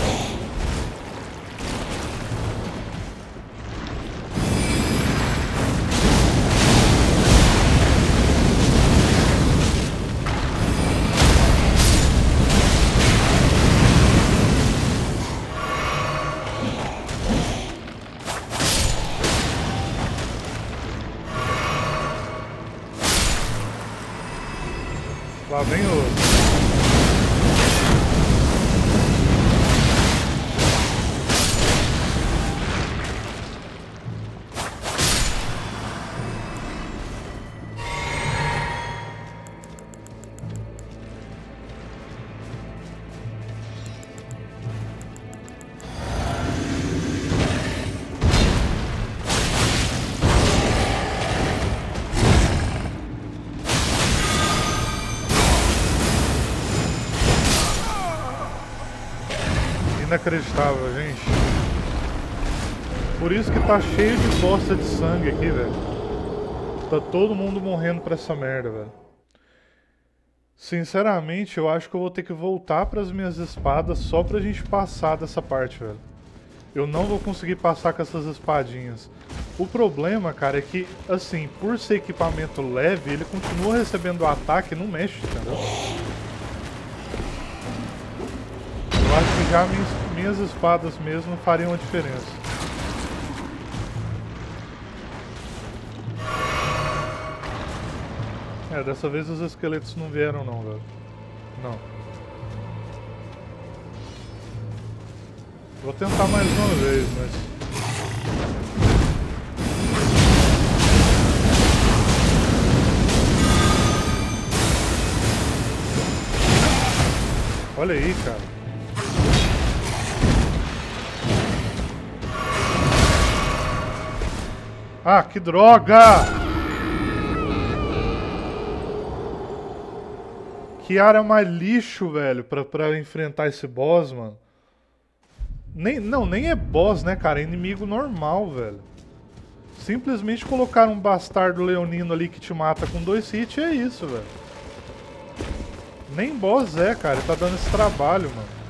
Lá vem outro. Inacreditável, gente. Por isso que tá cheio de poça de sangue aqui, velho. Tá todo mundo morrendo pra essa merda, velho. Sinceramente, eu acho que eu vou ter que voltar pras minhas espadas só pra gente passar dessa parte, velho. Eu não vou conseguir passar com essas espadinhas. O problema, cara, é que, assim, por ser equipamento leve, ele continua recebendo ataque e não mexe, entendeu? Eu acho que já minhas, minhas espadas mesmo fariam a diferença. É, dessa vez os esqueletos não vieram não, velho. Não. Vou tentar mais uma vez, mas... Olha aí, cara. Ah, que droga! Que área mais lixo, velho, pra, pra enfrentar esse boss, mano. Nem, não, nem é boss, né, cara? É inimigo normal, velho. Simplesmente colocar um bastardo leonino ali que te mata com dois hits e é isso, velho. Nem boss é, cara. Ele tá dando esse trabalho, mano.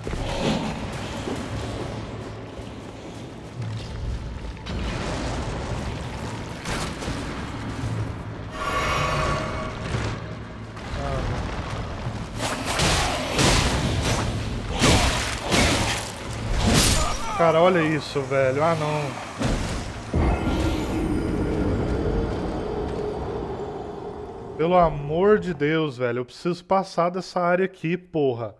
Cara, olha isso, velho. Ah, não. Pelo amor de Deus, velho. Eu preciso passar dessa área aqui, porra.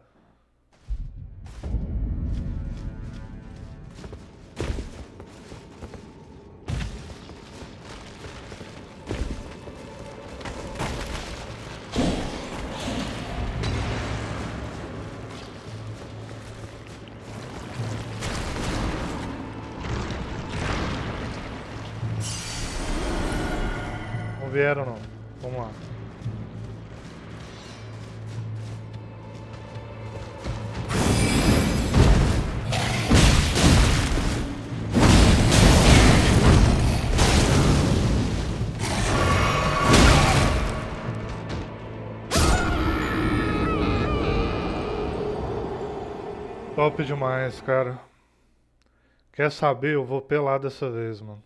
Não vieram, não. Vamos lá. Top demais, cara. Quer saber? Eu vou pelar dessa vez, mano.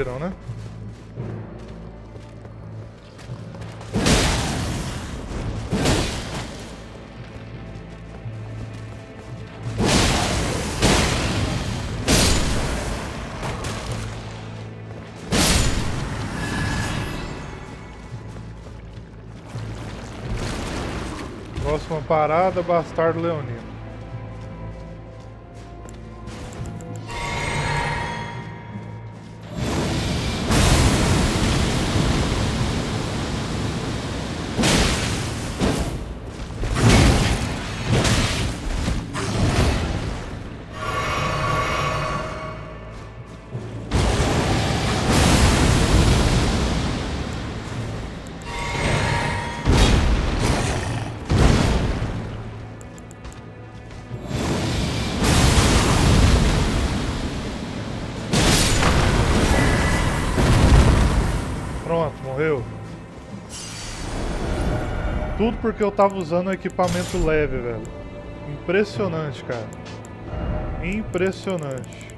viram, né? Próxima parada, Bastardo Leonino. Pronto, morreu. Tudo porque eu tava usando um equipamento leve, velho. Impressionante, cara. Impressionante.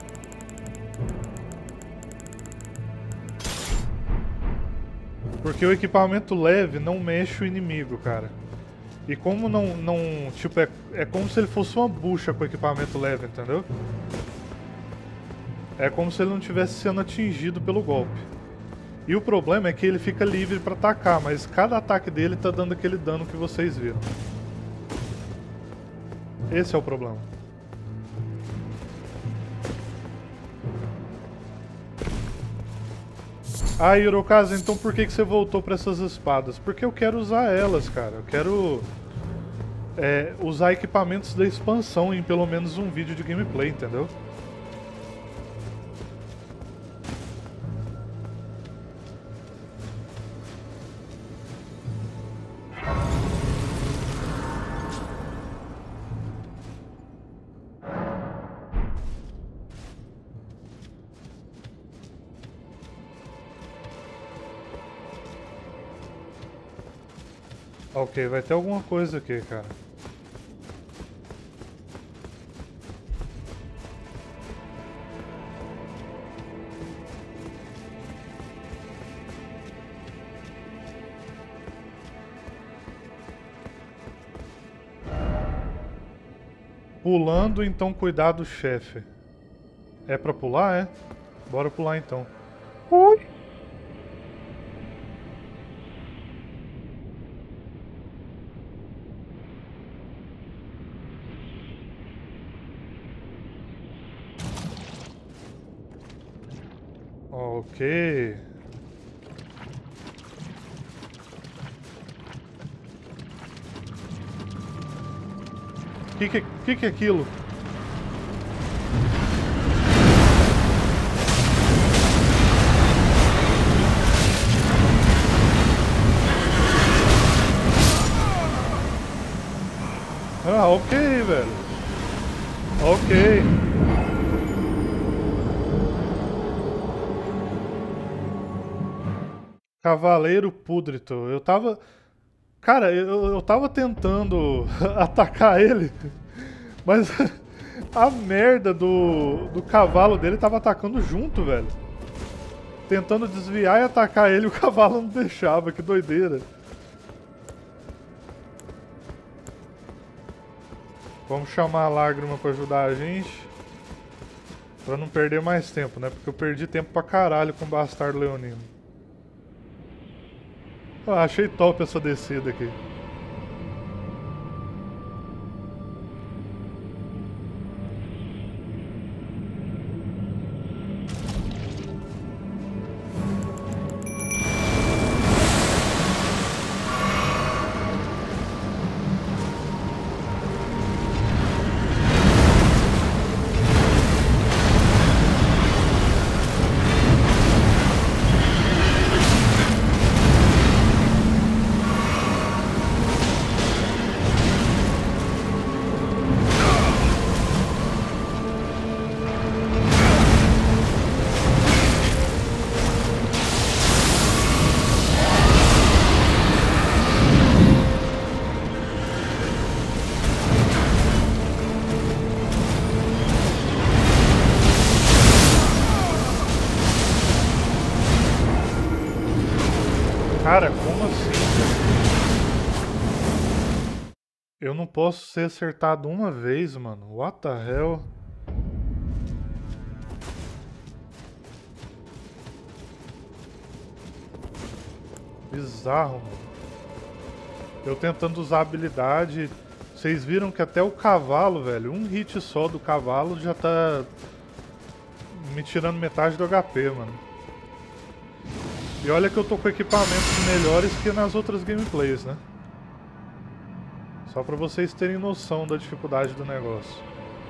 Porque o equipamento leve não mexe o inimigo, cara. E como não, não tipo, é, é como se ele fosse uma bucha com o equipamento leve, entendeu? É como se ele não estivesse sendo atingido pelo golpe. E o problema é que ele fica livre pra atacar, mas cada ataque dele tá dando aquele dano que vocês viram. Esse é o problema. Ah, Hirokazu, então por que que você voltou pra essas espadas? Porque eu quero usar elas, cara. Eu quero é, usar equipamentos da expansão em pelo menos um vídeo de gameplay, entendeu? Ok, vai ter alguma coisa aqui, cara. Pulando, então cuidado, chefe. É pra pular, é? Bora pular então. Ui! Ok. Que que, que que é aquilo? Ah, ok, velho. Ok. Cavaleiro Púdrito. Eu tava... Cara, eu, eu tava tentando atacar ele, mas a merda do, do cavalo dele tava atacando junto, velho. Tentando desviar e atacar ele, o cavalo não deixava, que doideira. Vamos chamar a Lágrima pra ajudar a gente. Pra não perder mais tempo, né? Porque eu perdi tempo pra caralho com o Bastardo Leonino. Ah, achei top essa descida aqui. Cara, como assim, cara? Eu não posso ser acertado uma vez, mano. What the hell? Bizarro, mano. Eu tentando usar a habilidade. Vocês viram que até o cavalo, velho, um hit só do cavalo já tá me tirando metade do H P, mano. E olha que eu tô com equipamentos melhores que nas outras gameplays, né? Só pra vocês terem noção da dificuldade do negócio.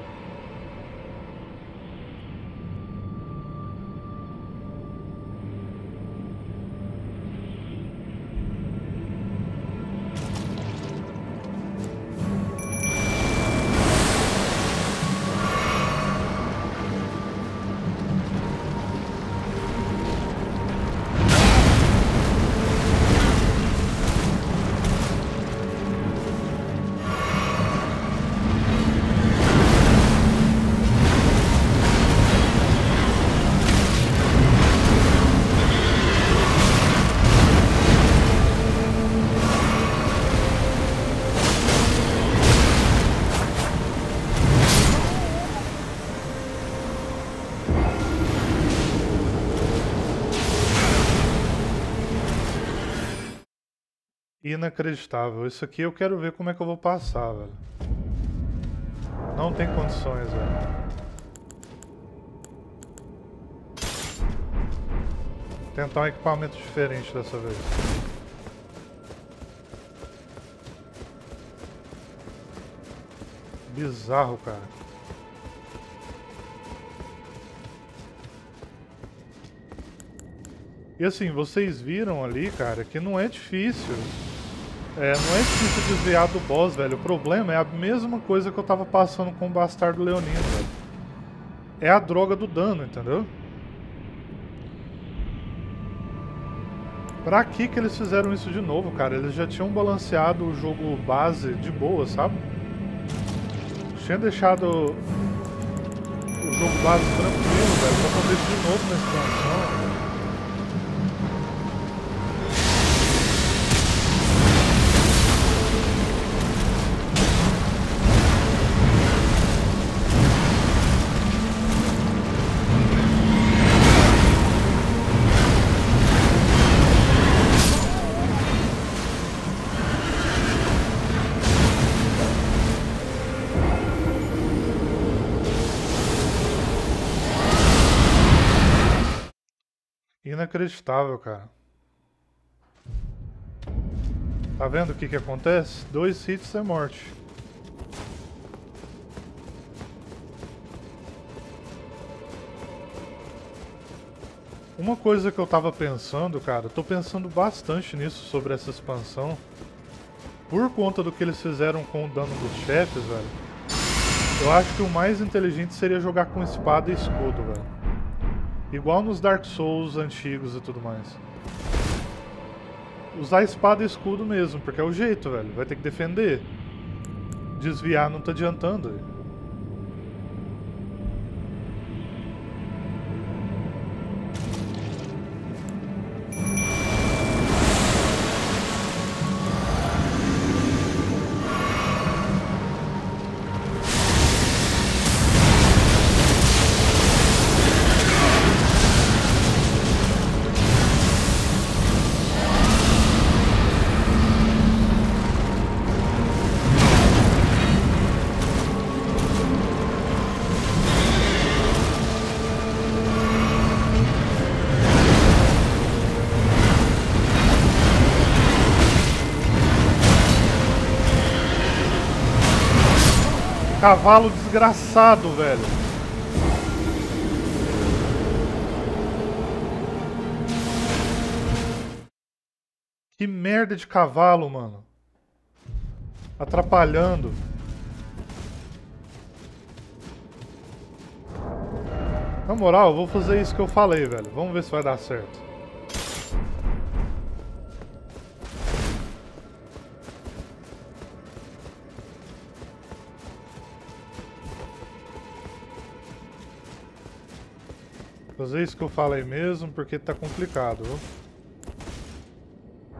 Inacreditável. Isso aqui eu quero ver como é que eu vou passar, velho. Não tem condições, velho. Tentar um equipamento diferente dessa vez. Bizarro, cara. E assim, vocês viram ali, cara, que não é difícil. É, não é difícil desviar do boss, velho. O problema é a mesma coisa que eu tava passando com o Bastardo Leonino, velho. É a droga do dano, entendeu? Pra que que eles fizeram isso de novo, cara? Eles já tinham balanceado o jogo base de boa, sabe? Tinha deixado o jogo base tranquilo, velho, pra fazer isso de novo na expansão. Inacreditável, cara. Tá vendo o que que acontece? Dois hits é morte. Uma coisa que eu tava pensando, cara, eu tô pensando bastante nisso sobre essa expansão. Por conta do que eles fizeram com o dano dos chefes, velho. Eu acho que o mais inteligente seria jogar com espada e escudo, velho. Igual nos Dark Souls antigos e tudo mais. Usar espada e escudo mesmo, porque é o jeito, velho. Vai ter que defender. Desviar não tá adiantando. Cavalo desgraçado, velho. Que merda de cavalo, mano. Atrapalhando. Na moral, eu vou fazer isso que eu falei, velho. Vamos ver se vai dar certo. Fazer isso que eu falei mesmo, porque tá complicado, viu?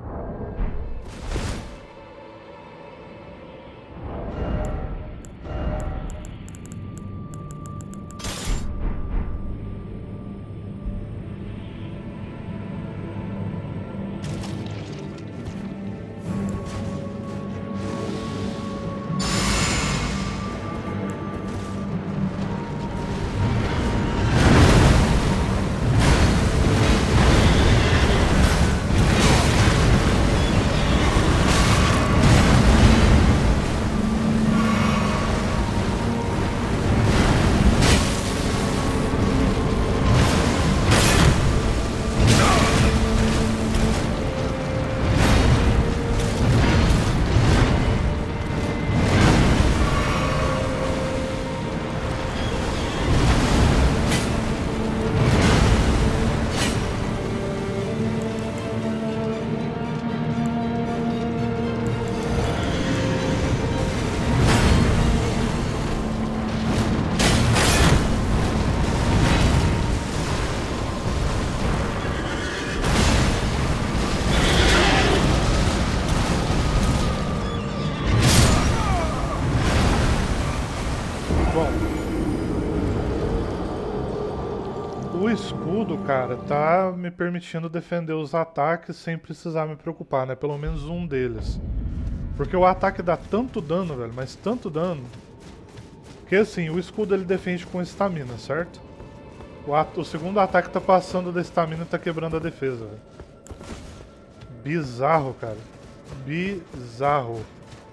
cara, tá me permitindo defender os ataques sem precisar me preocupar, né? Pelo menos um deles. Porque o ataque dá tanto dano, velho, mas tanto dano... Que assim, o escudo ele defende com estamina, certo? O, at o segundo ataque tá passando da estamina e tá quebrando a defesa, velho. Bizarro, cara. Bizarro.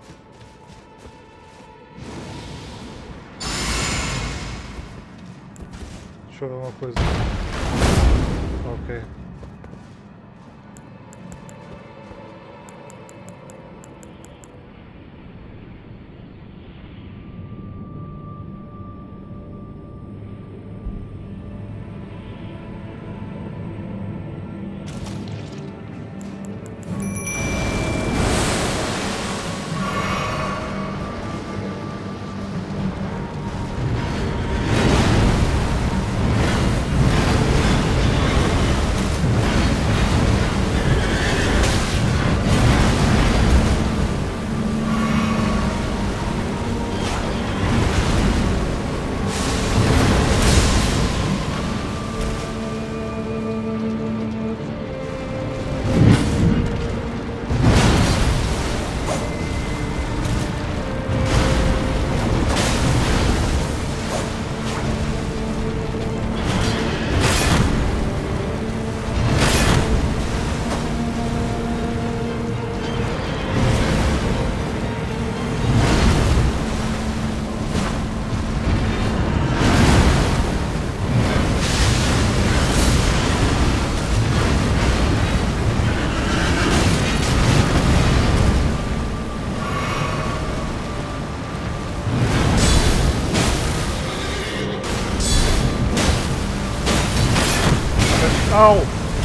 Deixa eu ver uma coisa. Ok. Au!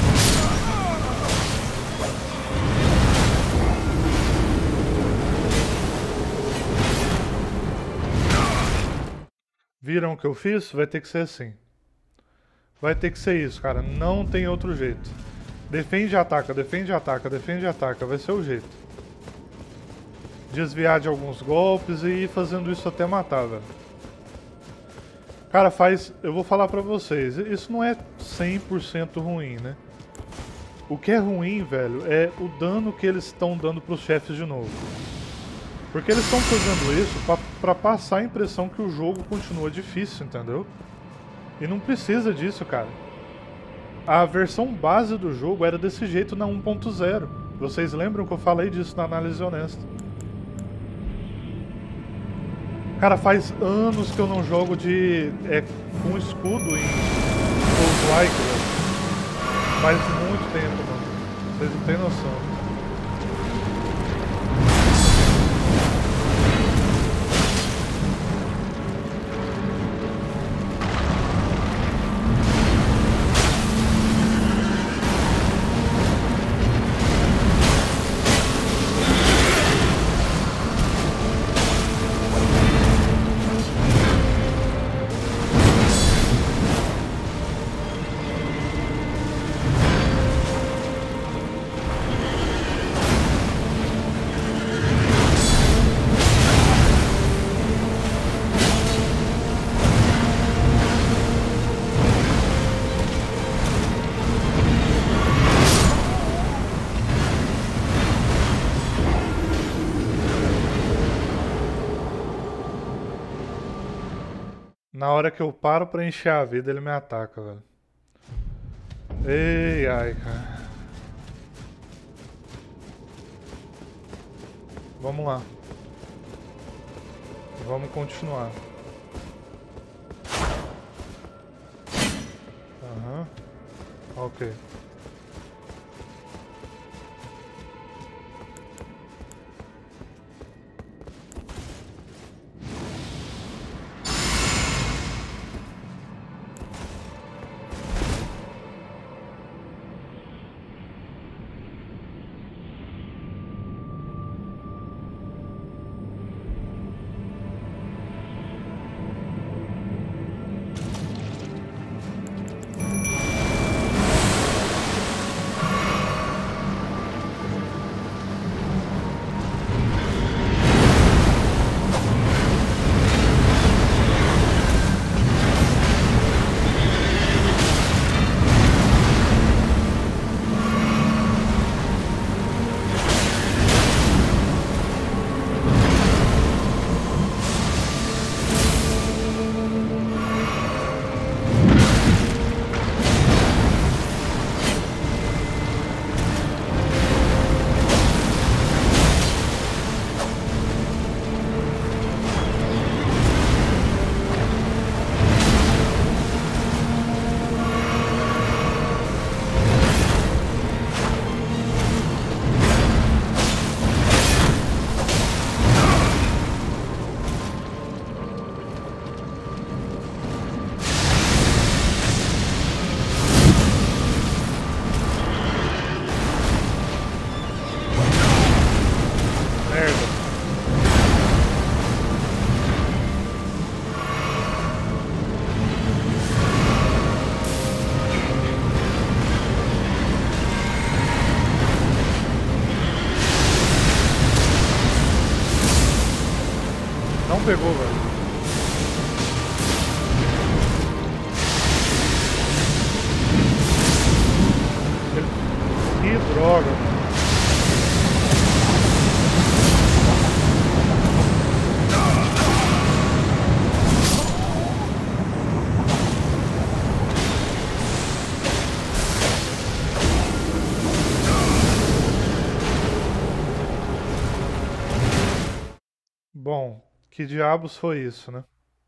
Viram o que eu fiz? Vai ter que ser assim. Vai ter que ser isso, cara. Não tem outro jeito. Defende e ataca, defende e ataca, defende e ataca. Vai ser o jeito. Desviar de alguns golpes e ir fazendo isso até matar, velho. Cara, faz... Eu vou falar pra vocês. Isso não é cem por cento ruim, né? O que é ruim, velho, é o dano que eles estão dando pros chefes de novo. Porque eles estão fazendo isso pra, pra passar a impressão que o jogo continua difícil, entendeu? E não precisa disso, cara. A versão base do jogo era desse jeito na um ponto zero. Vocês lembram que eu falei disso na análise honesta? Cara, faz anos que eu não jogo de é, com escudo em Souls-like, velho. Faz muito tempo, mano. Vocês não têm noção. Na hora que eu paro pra encher a vida, ele me ataca, velho. Ei, ai, cara. Vamos lá. Vamos continuar. Aham. Uhum. Ok. pegou, velho. Ele... Que droga, mano. Bom, que diabos foi isso, né?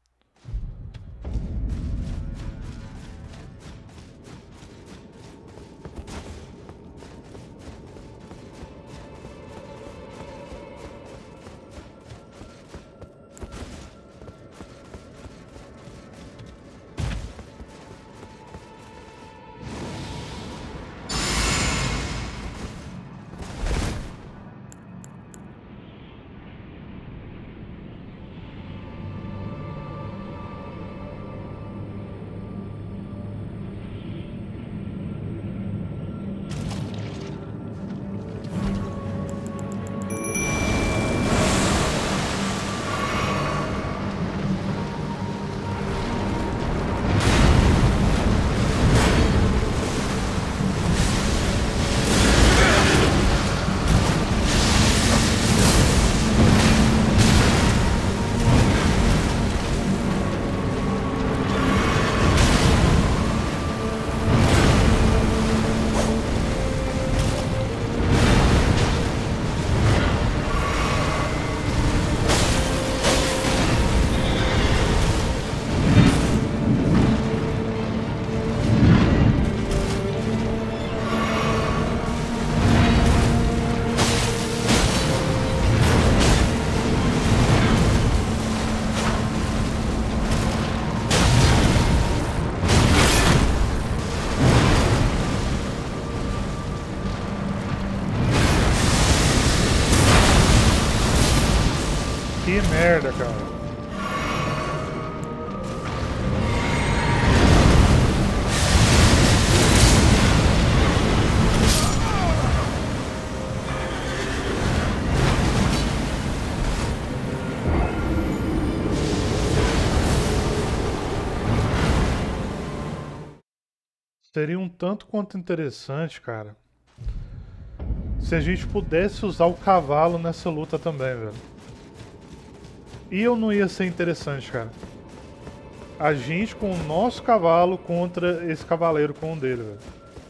Que merda, cara. Seria um tanto quanto interessante, cara, se a gente pudesse usar o cavalo nessa luta também, velho. E eu não ia ser interessante, cara. A gente com o nosso cavalo contra esse cavaleiro com um dele, velho.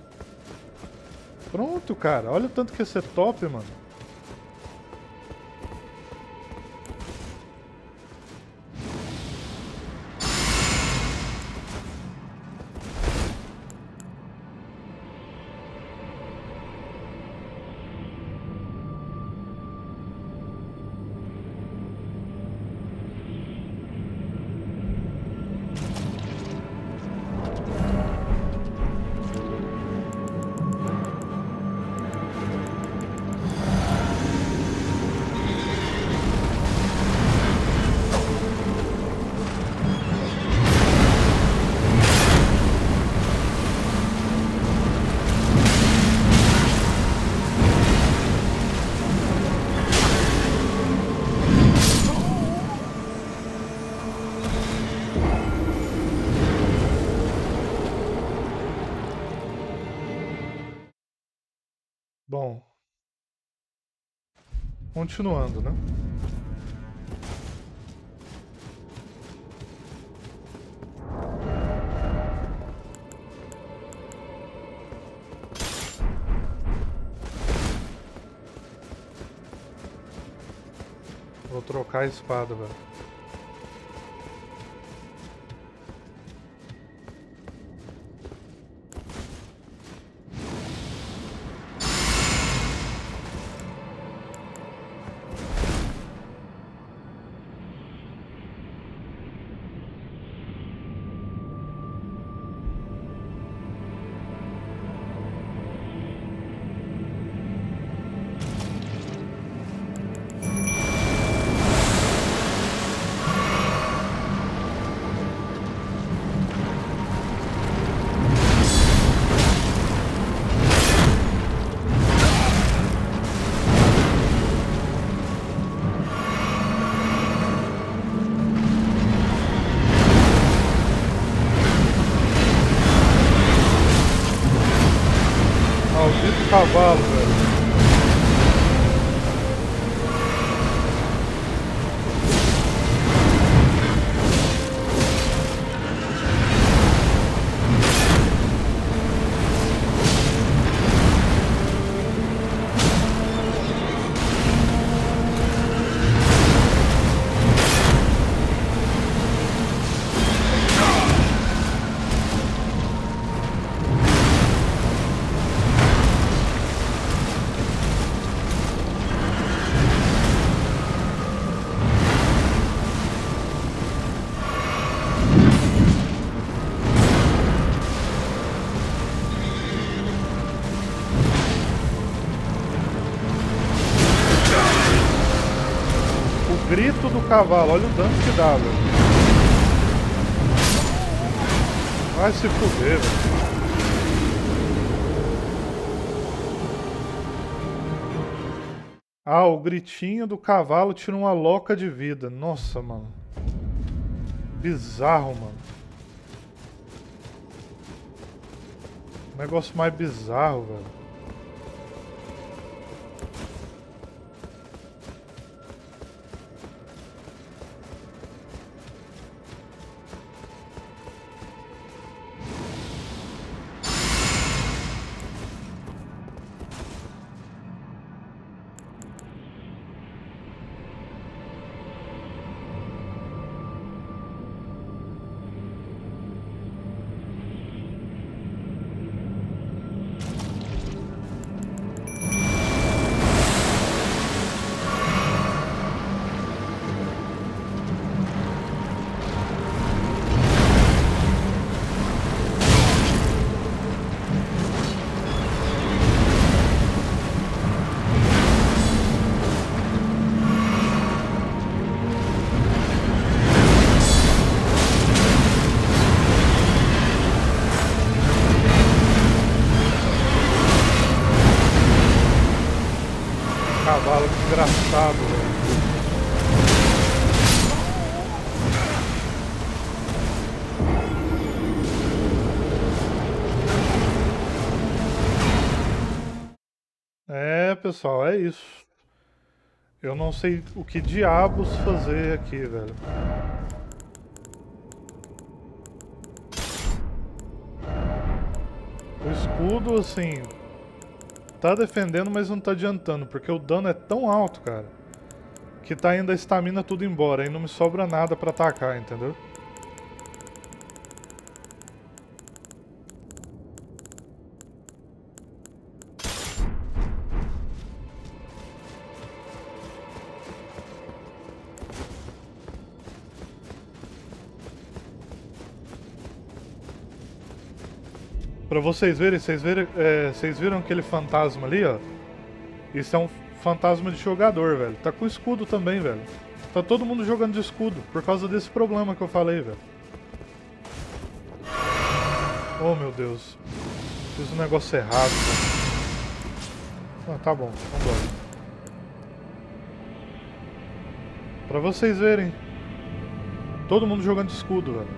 Pronto, cara. Olha o tanto que ia ser top, mano. Bom, continuando, né? Vou trocar a espada, velho. Maldito cavalo, velho. Grito do cavalo, olha o dano que dá, velho. Vai se fuder, velho. Ah, o gritinho do cavalo tira uma loca de vida. Nossa, mano. Bizarro, mano. Negócio mais bizarro, velho. Cavalo desgraçado, velho. É, pessoal, é isso. Eu não sei o que diabos fazer aqui, velho. O escudo, assim, tá defendendo, mas não tá adiantando, porque o dano é tão alto, cara, que tá indo a estamina tudo embora, aí não me sobra nada pra atacar, entendeu? Pra vocês verem, vocês verem, é, vocês viram aquele fantasma ali, ó? Isso é um fantasma de jogador, velho. Tá com escudo também, velho. Tá todo mundo jogando de escudo, por causa desse problema que eu falei, velho. Oh, meu Deus. Fiz um negócio errado, velho. Ah, tá bom, vambora. Pra vocês verem. Todo mundo jogando de escudo, velho.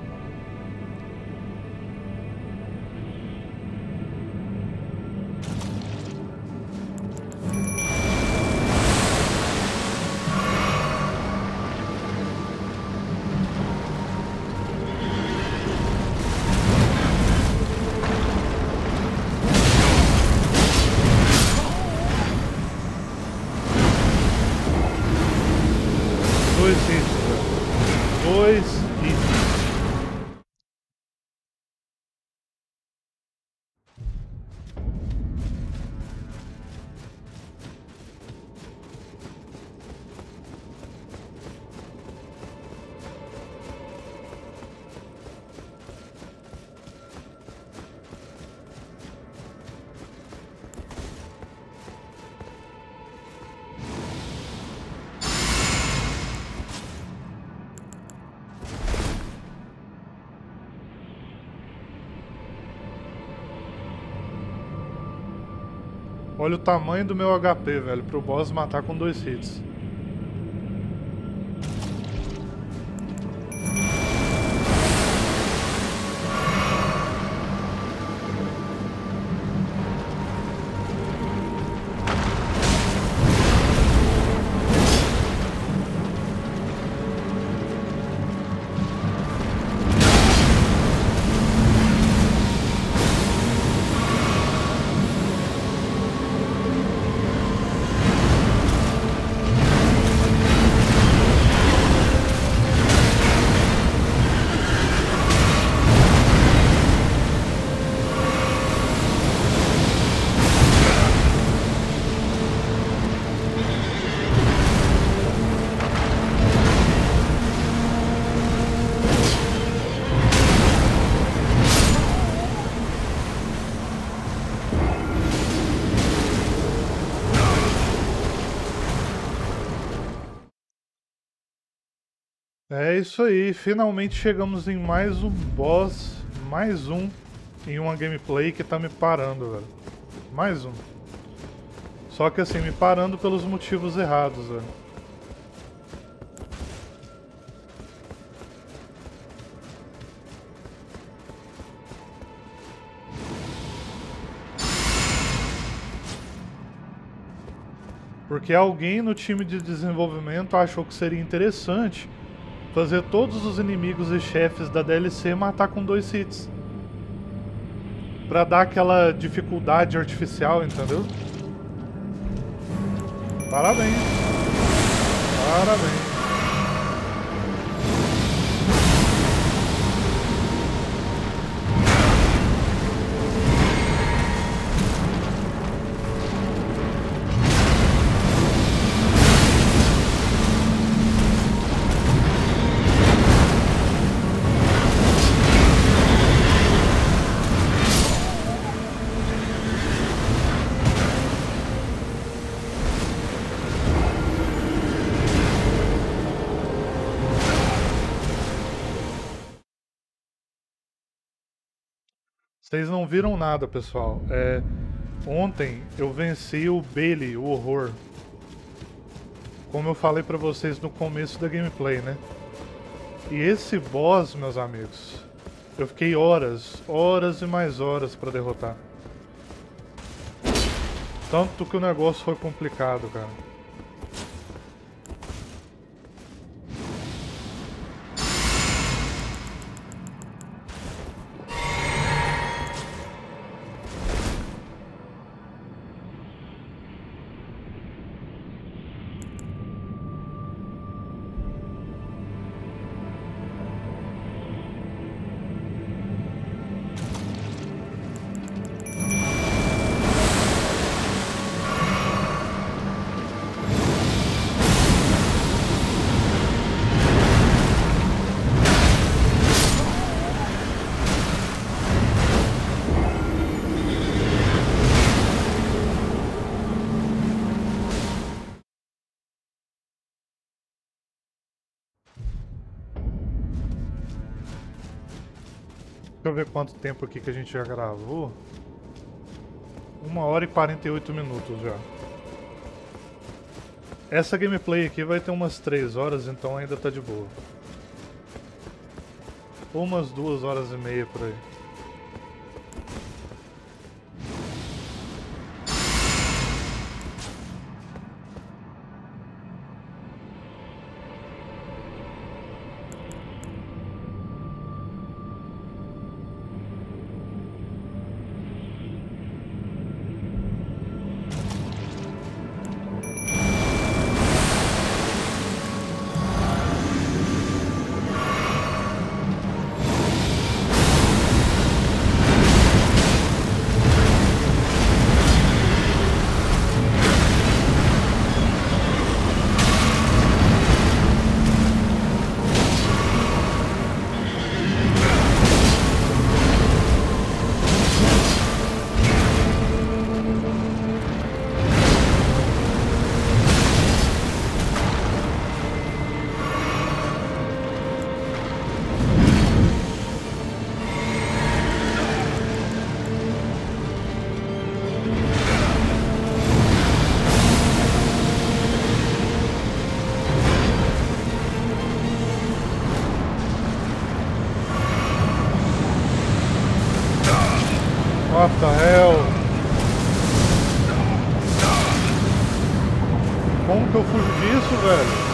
Dois hits, velho. Dois hits. Olha o tamanho do meu H P, velho, pro boss matar com dois hits. É isso aí, finalmente chegamos em mais um boss, mais um em uma gameplay que tá me parando, velho. Mais um. Só que assim, me parando pelos motivos errados, velho. Porque alguém no time de desenvolvimento achou que seria interessante fazer todos os inimigos e chefes da D L C matar com dois hits. Pra dar aquela dificuldade artificial, entendeu? Parabéns. Parabéns. Vocês não viram nada, pessoal. É, ontem eu venci o Bailey, o horror. Como eu falei pra vocês no começo da gameplay, né? E esse boss, meus amigos, eu fiquei horas, horas e mais horas pra derrotar. Tanto que o negócio foi complicado, cara. Deixa eu ver quanto tempo aqui que a gente já gravou. Uma hora e quarenta e oito minutos já. Essa gameplay aqui vai ter umas três horas, então ainda tá de boa. Ou umas duas horas e meia por aí. What the hell? Como que eu fujo disso, velho?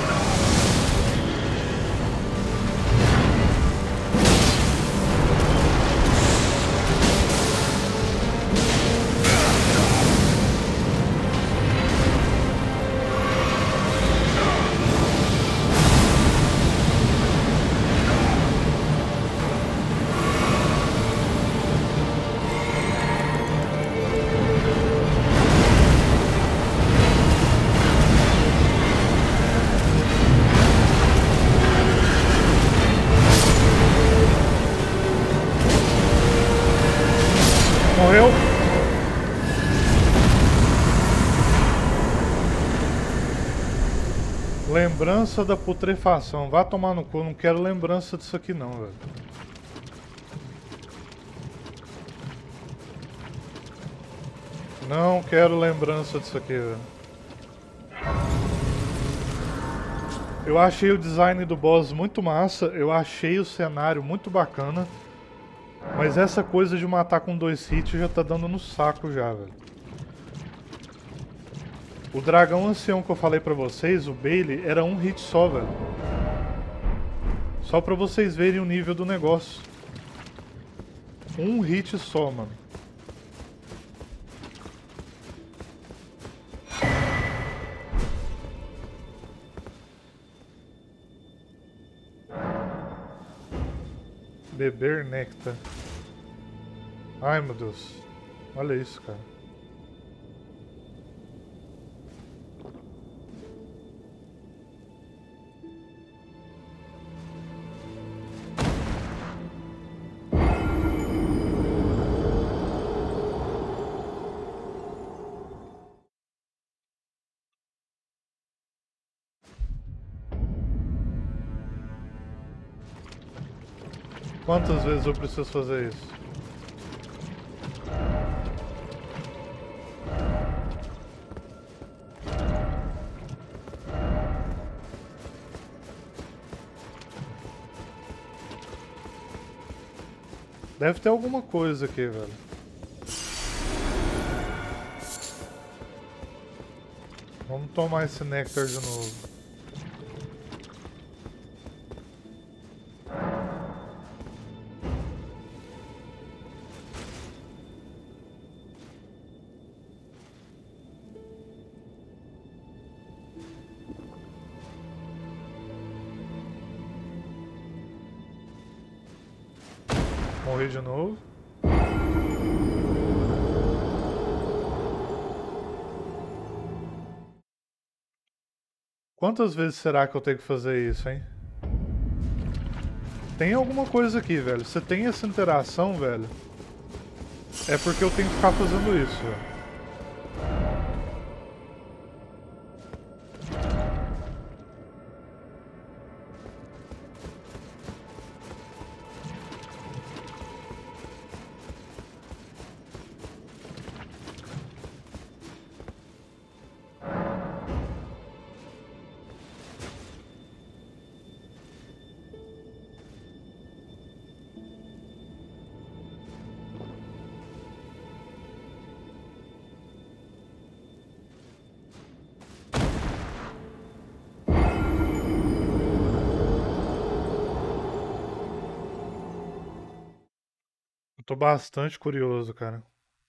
Lembrança da putrefação. Vá tomar no cu, eu não quero lembrança disso aqui não, velho. Não quero lembrança disso aqui, velho. Eu achei o design do boss muito massa, eu achei o cenário muito bacana. Mas essa coisa de matar com dois hits já tá dando no saco já, velho. O dragão ancião que eu falei pra vocês, o Bailey, era um hit só, velho. Só pra vocês verem o nível do negócio. Um hit só, mano. Beber néctar. Ai, meu Deus. Olha isso, cara. Quantas vezes eu preciso fazer isso? Deve ter alguma coisa aqui, velho. Vamos tomar esse néctar de novo. Morri de novo. Quantas vezes será que eu tenho que fazer isso, hein? Tem alguma coisa aqui, velho. Se tem essa interação, velho, é porque eu tenho que ficar fazendo isso, velho. Eu tô bastante curioso, cara.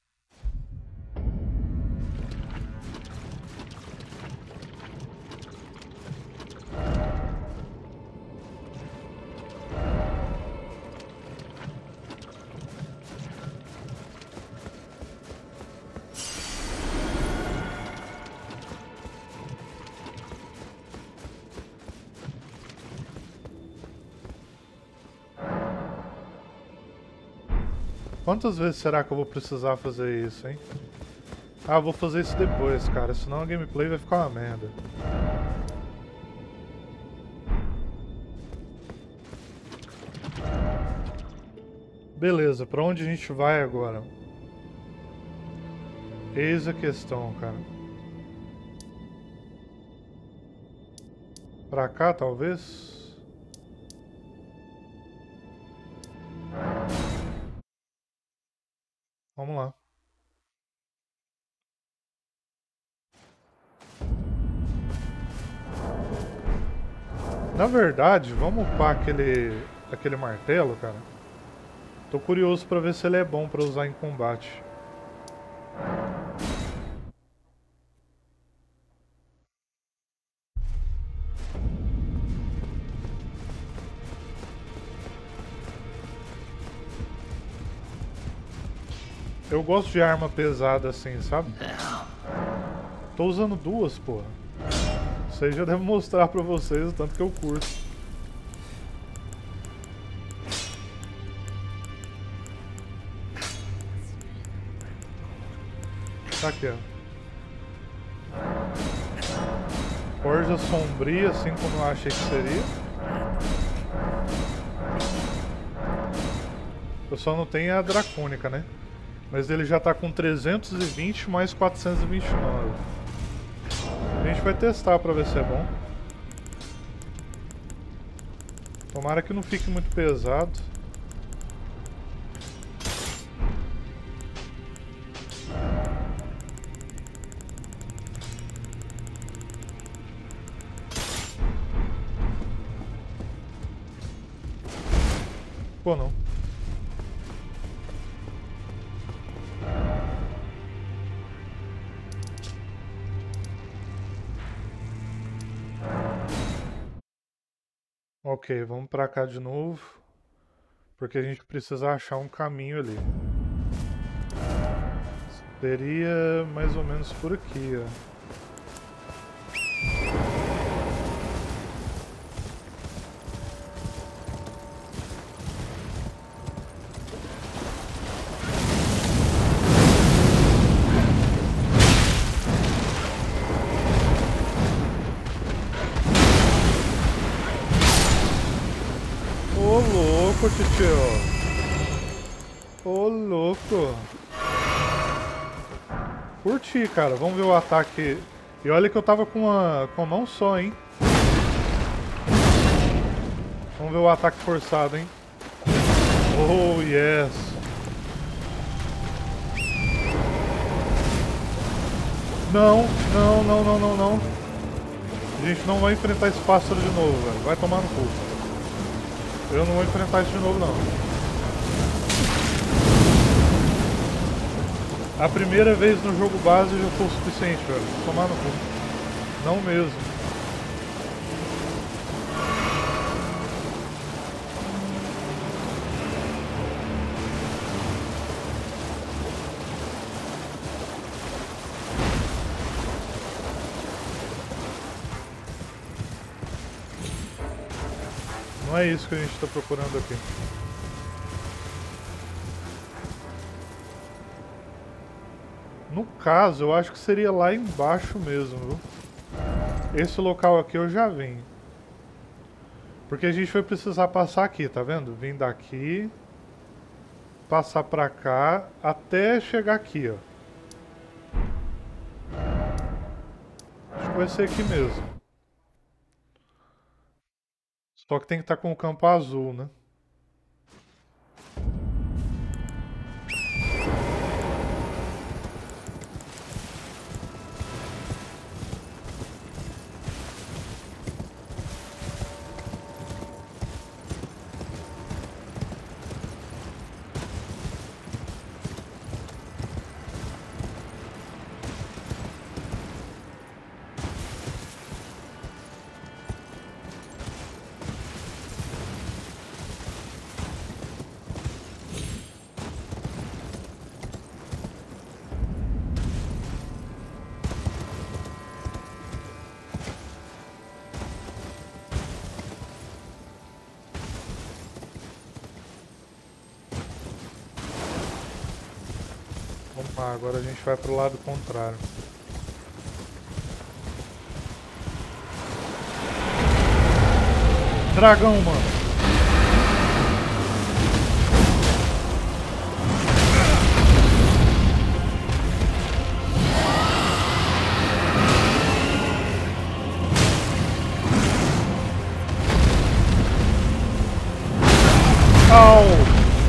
Quantas vezes será que eu vou precisar fazer isso, hein? Ah, eu vou fazer isso depois, cara, senão a gameplay vai ficar uma merda. Beleza, pra onde a gente vai agora? Eis a questão, cara. Pra cá, talvez? Vamos lá. Na verdade, vamos upar aquele, aquele martelo, cara. Tô curioso pra ver se ele é bom pra usar em combate. Eu gosto de arma pesada assim, sabe? Tô usando duas, porra. Isso aí já deve mostrar pra vocês o tanto que eu curto. Tá aqui, ó. Forja sombria, assim como eu achei que seria. Eu só não tenho a dracônica, né? Mas ele já tá com trezentos e vinte mais quatrocentos e vinte e nove. A gente vai testar pra ver se é bom. Tomara que não fique muito pesado. Pô, não. Ok, vamos pra cá de novo. Porque a gente precisa achar um caminho ali. Seria mais ou menos por aqui, ó. Ô louco, titio! Ô louco! Curti, cara. Vamos ver o ataque. E olha que eu tava com uma, com a mão só, hein? Vamos ver o ataque forçado, hein? Oh, yes! Não, não, não, não, não, não. A gente não vai enfrentar esse pássaro de novo, velho. Vai tomar no cu. Eu não vou enfrentar isso de novo, não. A primeira vez no jogo base já foi o suficiente, velho. Vou tomar no cu. Não mesmo. Não é isso que a gente está procurando aqui. No caso, eu acho que seria lá embaixo mesmo, viu? Esse local aqui eu já vim. Porque a gente vai precisar passar aqui, tá vendo? Vim daqui, passar pra cá, até chegar aqui, ó. Acho que vai ser aqui mesmo. Só que tem que estar com o campo azul, né? Vamos lá, agora a gente vai pro lado contrário. Dragão, mano. Au!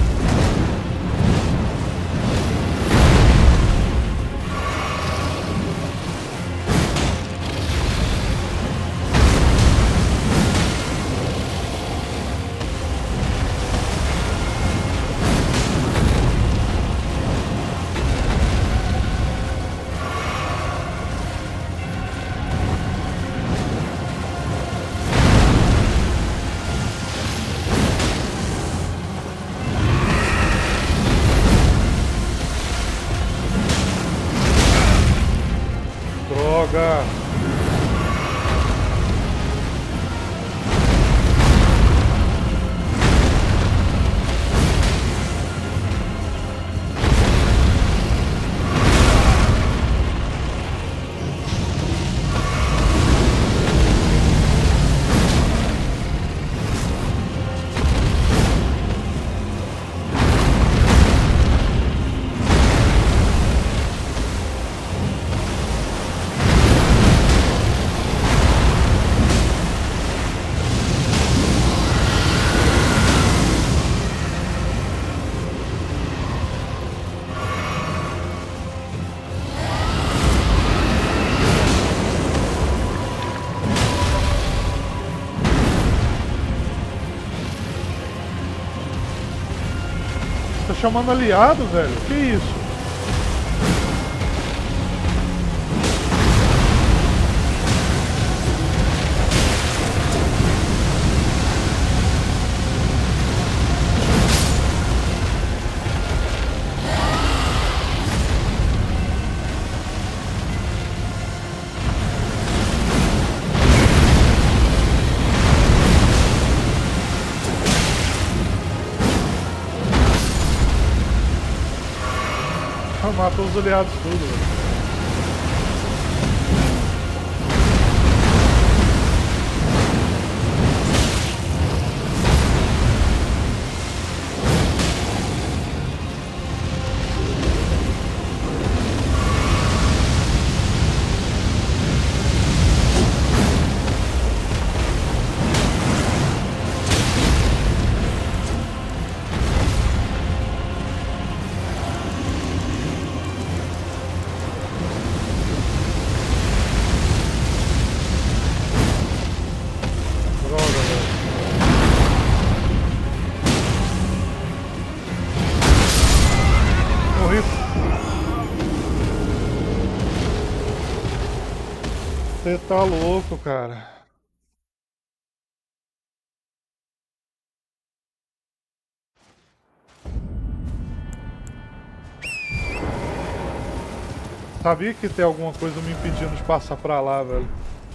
Droga! chamando aliado, velho. Que isso? Matou os aliados tudo, velho. Você tá louco, cara. Sabia que tem alguma coisa me impedindo de passar pra lá, velho.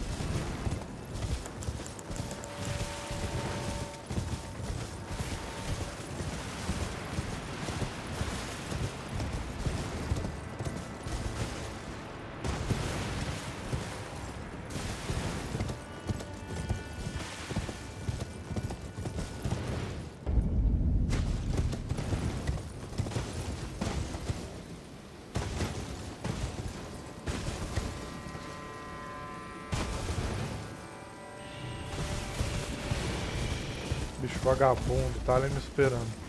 Bicho vagabundo, tá ali me esperando.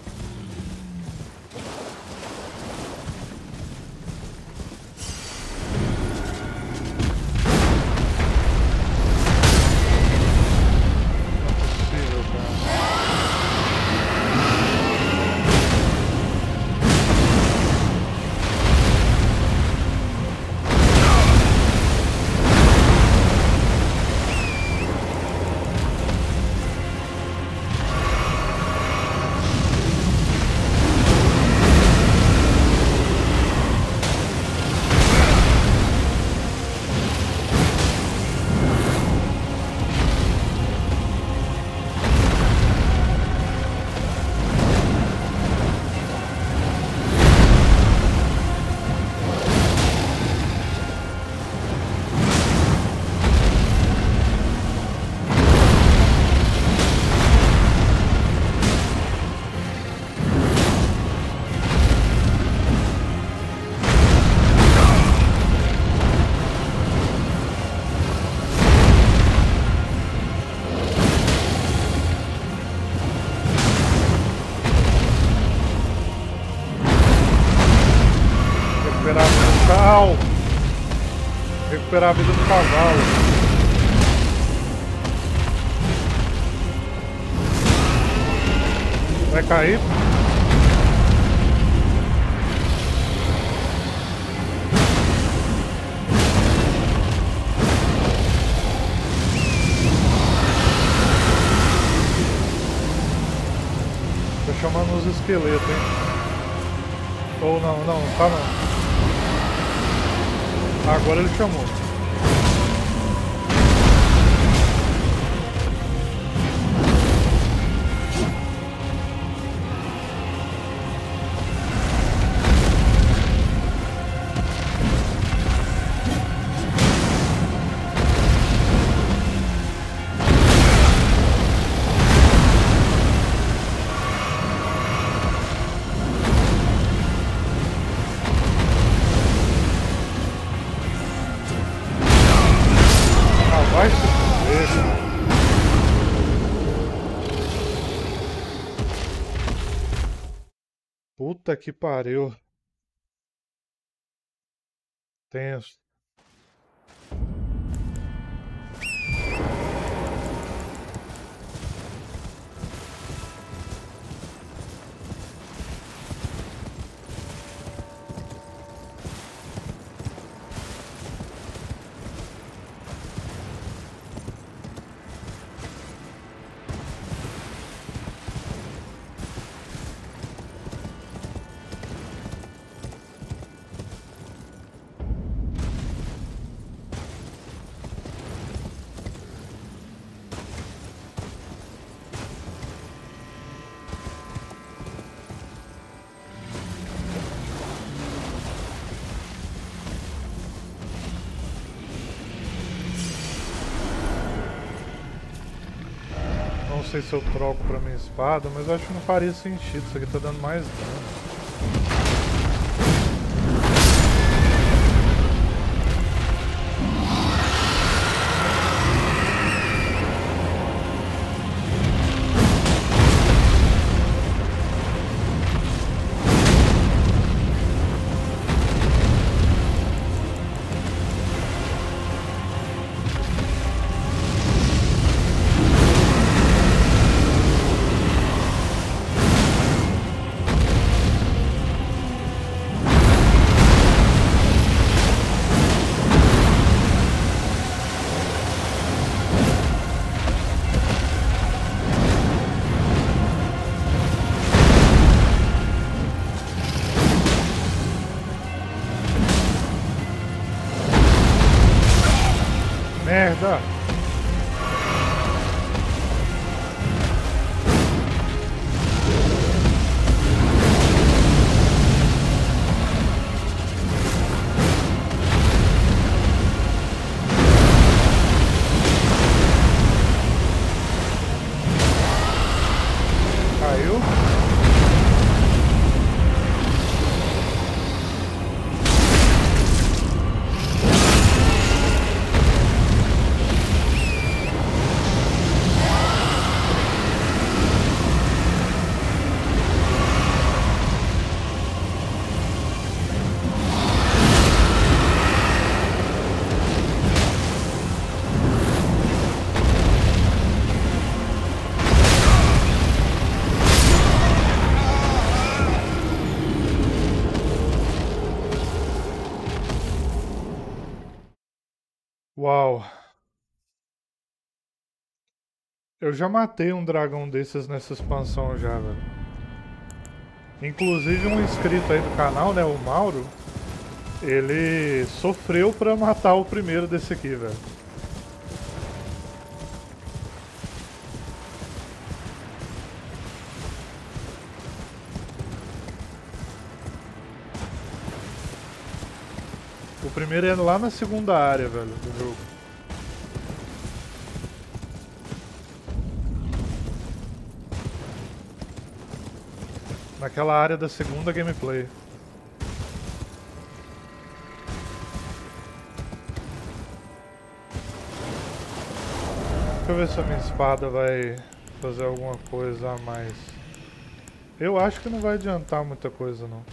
Recuperar a vida do cavalo. Recuperar a vida do cavalo. Vai cair? Tô chamando os esqueletos, hein? Ou não, não, tá não. Agora ele chamou. Vai se fuder. Puta que pariu. Tenso. sei se eu troco pra minha espada, mas eu acho que não faria sentido. Isso aqui tá dando mais dano. Merda! Caiu. Uau! Eu já matei um dragão desses nessa expansão já, velho. Inclusive um inscrito aí do canal, né, o Mauro, ele sofreu pra matar o primeiro desse aqui, velho. O primeiro é lá na segunda área, velho, do jogo. Naquela área da segunda gameplay. Deixa eu ver se a minha espada vai fazer alguma coisa a mais. Eu acho que não vai adiantar muita coisa, não.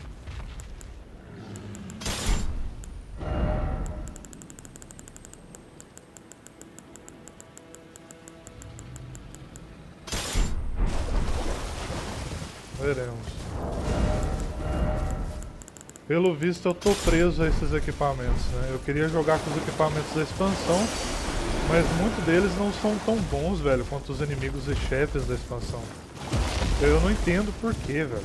Veremos. Pelo visto eu tô preso a esses equipamentos, né? Eu queria jogar com os equipamentos da expansão, mas muitos deles não são tão bons, velho, quanto os inimigos e chefes da expansão. Eu não entendo por quê, velho.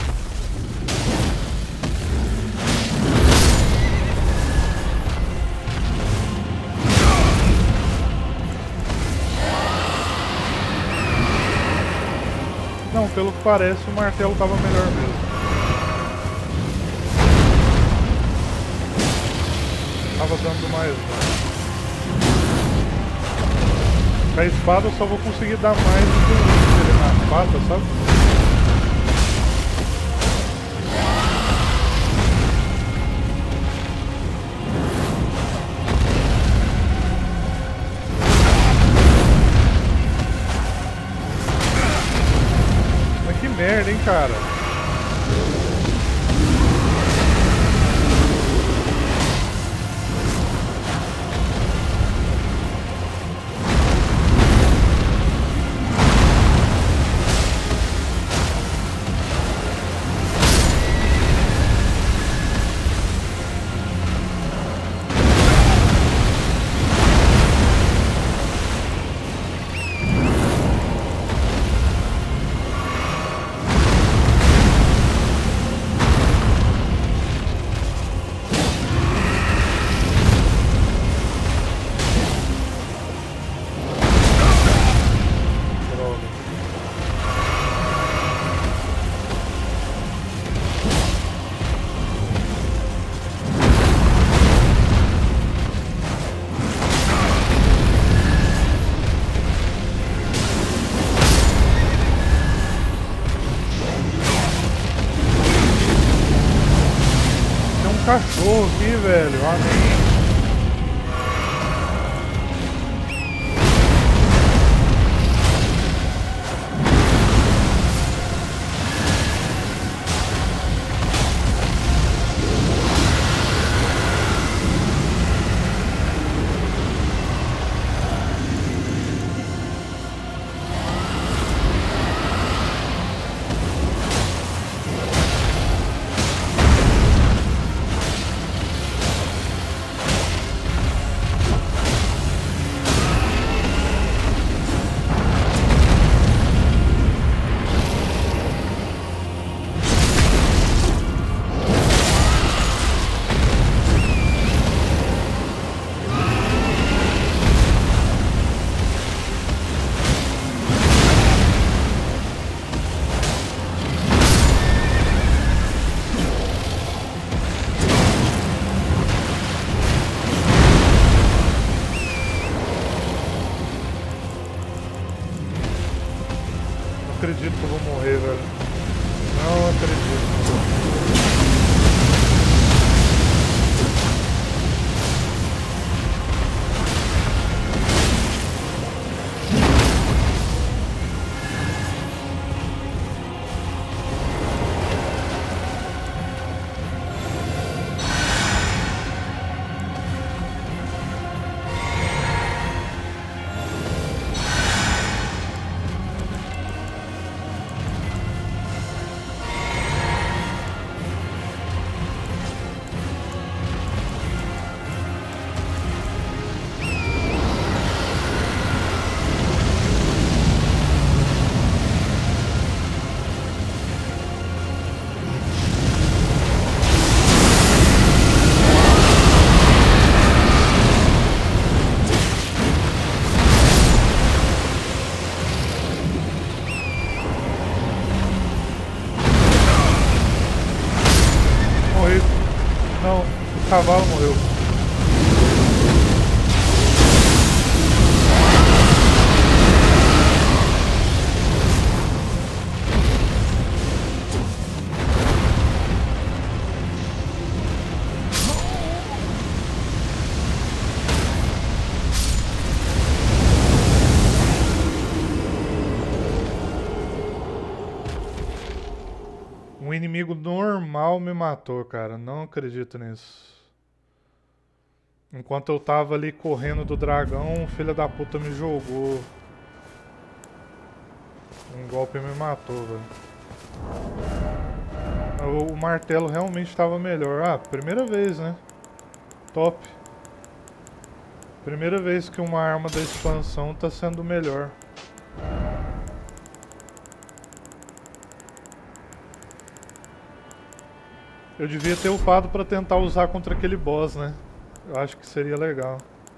Não, pelo que parece o martelo tava melhor mesmo. Tava dando mais dano. Com a espada eu só vou conseguir dar mais do que ele na pata, sabe? Mas que merda, hein, cara? velho. Amém. Não acredito que eu vou morrer, velho. Não acredito. Não, o cavalo morreu. Um inimigo normal me matou, cara. Não acredito nisso. Enquanto eu tava ali correndo do dragão, um filho da puta me jogou. Um golpe me matou, velho. O martelo realmente estava melhor. Ah, primeira vez, né? Top. Primeira vez que uma arma da expansão tá sendo melhor. Eu devia ter upado pra tentar usar contra aquele boss, né? Eu acho que seria legal.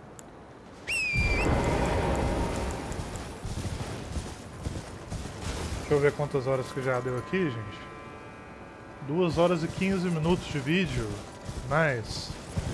Deixa eu ver quantas horas que já deu aqui, gente. duas horas e quinze minutos de vídeo. Nice.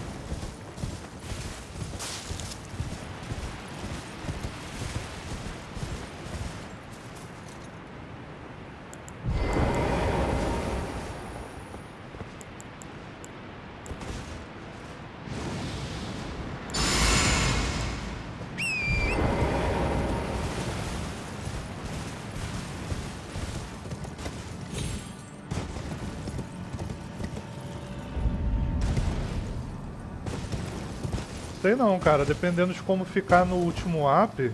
Sei não, cara, dependendo de como ficar no último app,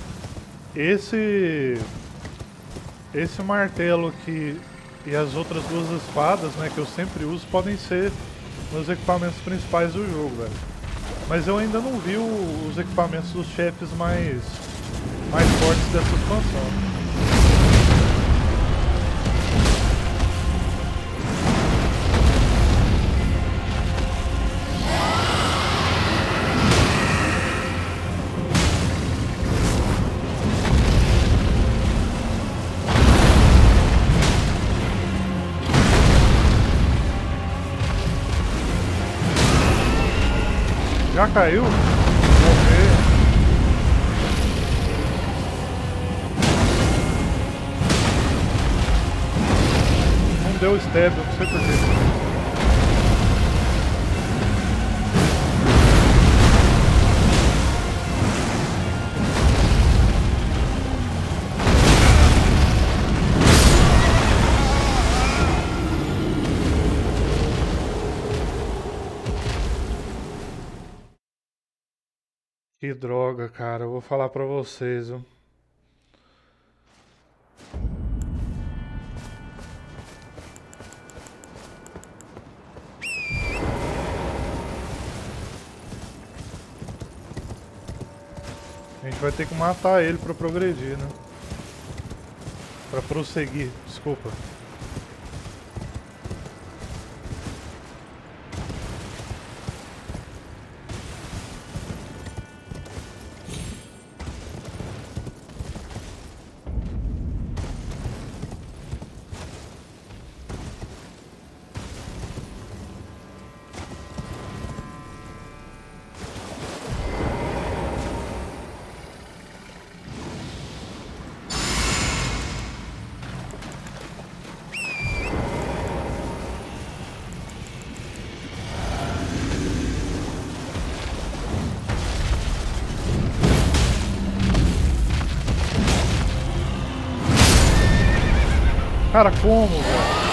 esse esse martelo aqui e as outras duas espadas, né, que eu sempre uso, podem ser meus equipamentos principais do jogo, velho. Mas eu ainda não vi o, os equipamentos dos chefes mais mais fortes dessa expansão. Já caiu? Vamos ver. Não deu stab, eu não sei porquê. Que droga, cara. Eu vou falar pra vocês, viu? A gente vai ter que matar ele pra progredir, né? Pra prosseguir, desculpa. Cara, como, velho?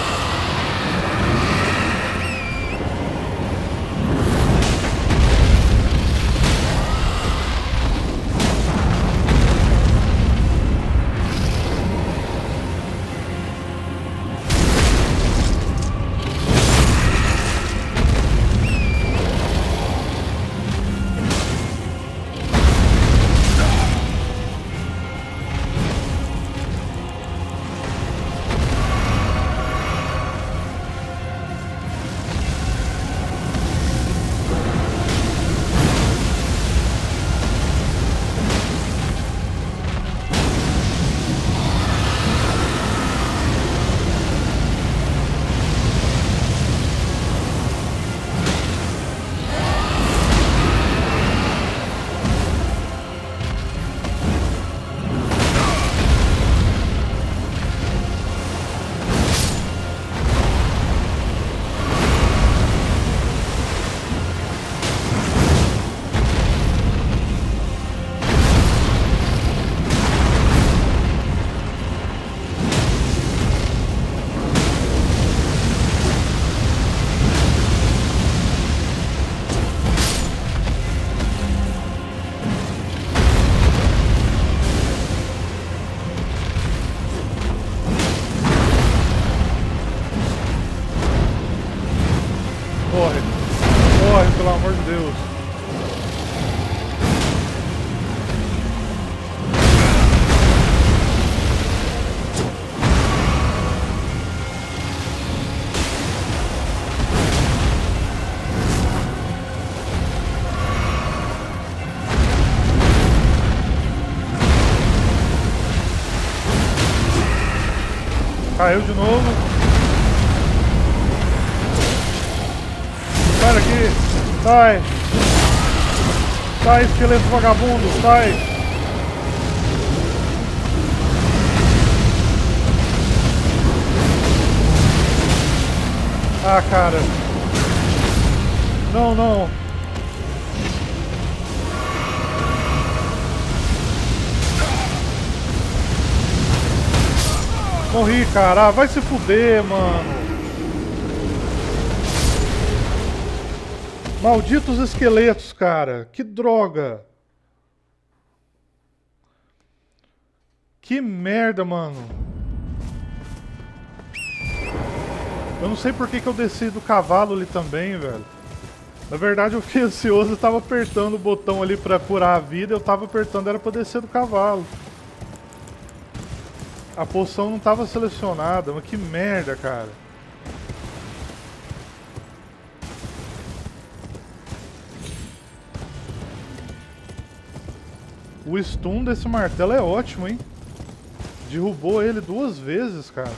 Corre. Corre, pelo amor de Deus. Caiu de novo. Sai daqui. Sai. Sai, esqueleto vagabundo. Sai. Ah, cara. Não, não. Morri, cara. Ah, vai se fuder, mano. Malditos esqueletos, cara. Que droga. Que merda, mano. Eu não sei por que que eu desci do cavalo ali também, velho. Na verdade eu fiquei ansioso, eu tava apertando o botão ali pra curar a vida. Eu tava apertando, era pra descer do cavalo. A poção não estava selecionada, mas que merda, cara. O stun desse martelo é ótimo, hein? Derrubou ele duas vezes, cara.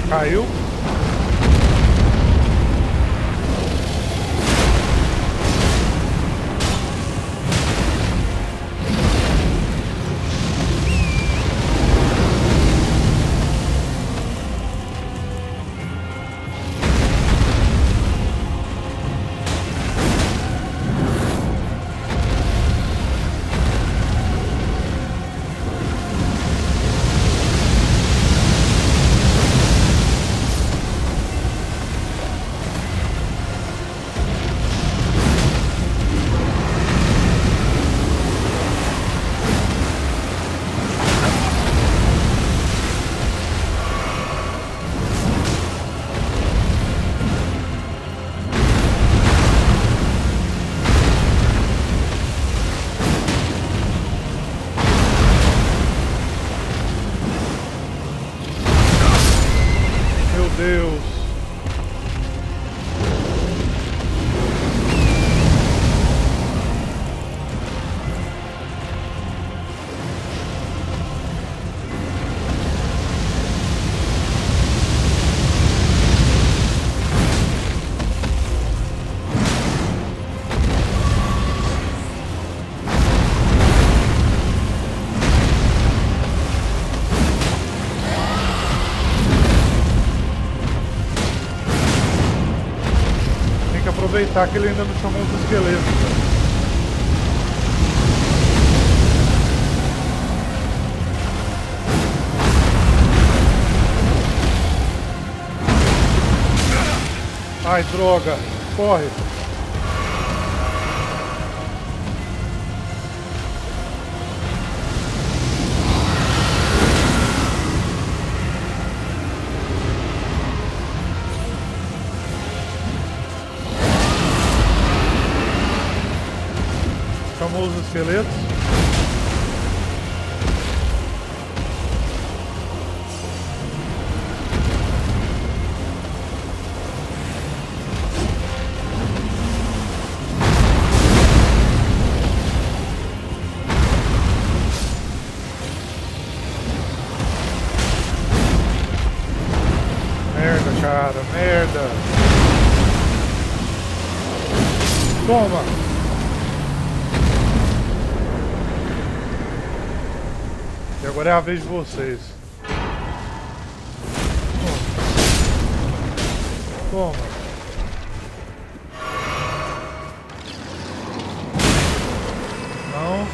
Caiu. Deus. Aproveitar que ele ainda não chamou os esqueletos. Ai, droga! Corre! Chamou os esqueletos. Merda, cara, merda. Toma. E agora é a vez de vocês. Toma. Não.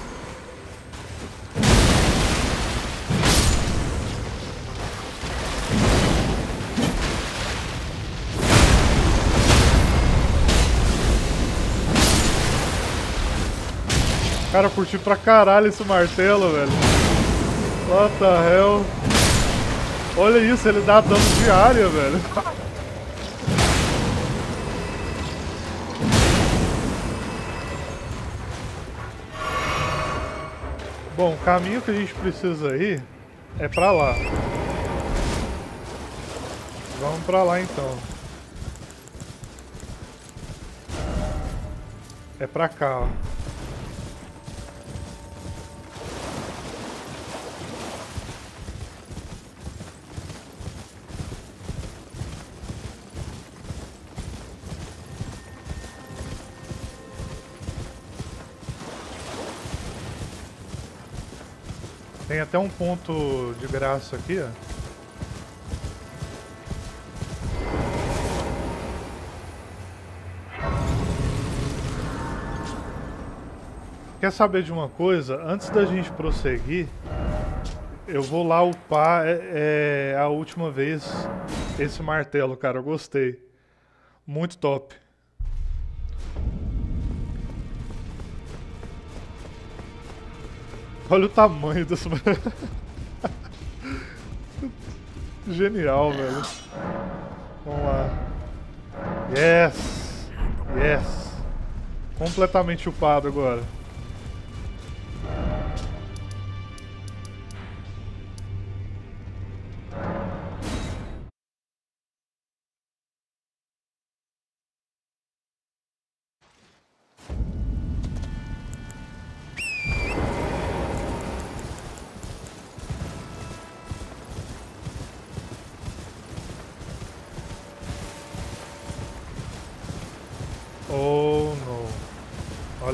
Cara, curti pra caralho esse martelo, velho. What the hell? Olha isso, ele dá dano de área, velho. Bom, o caminho que a gente precisa ir é pra lá. Vamos pra lá então. É pra cá, ó. Tem até um ponto de graça aqui, ó. Quer saber de uma coisa? Antes da gente prosseguir, eu vou lá upar é, é, a última vez esse martelo, cara. Eu gostei. Muito top. Olha o tamanho desse... Genial, velho. Vamos lá. Yes! Yes! Completamente upado agora.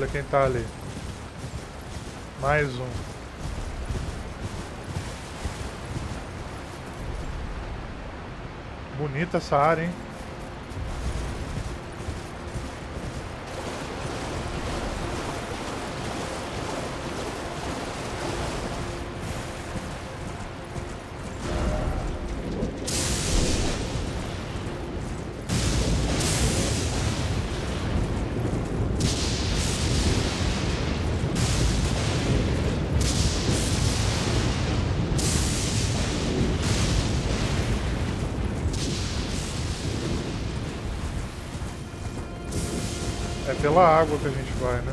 quem tá ali. Mais um. Bonita essa área, hein? É pela água que a gente vai, né?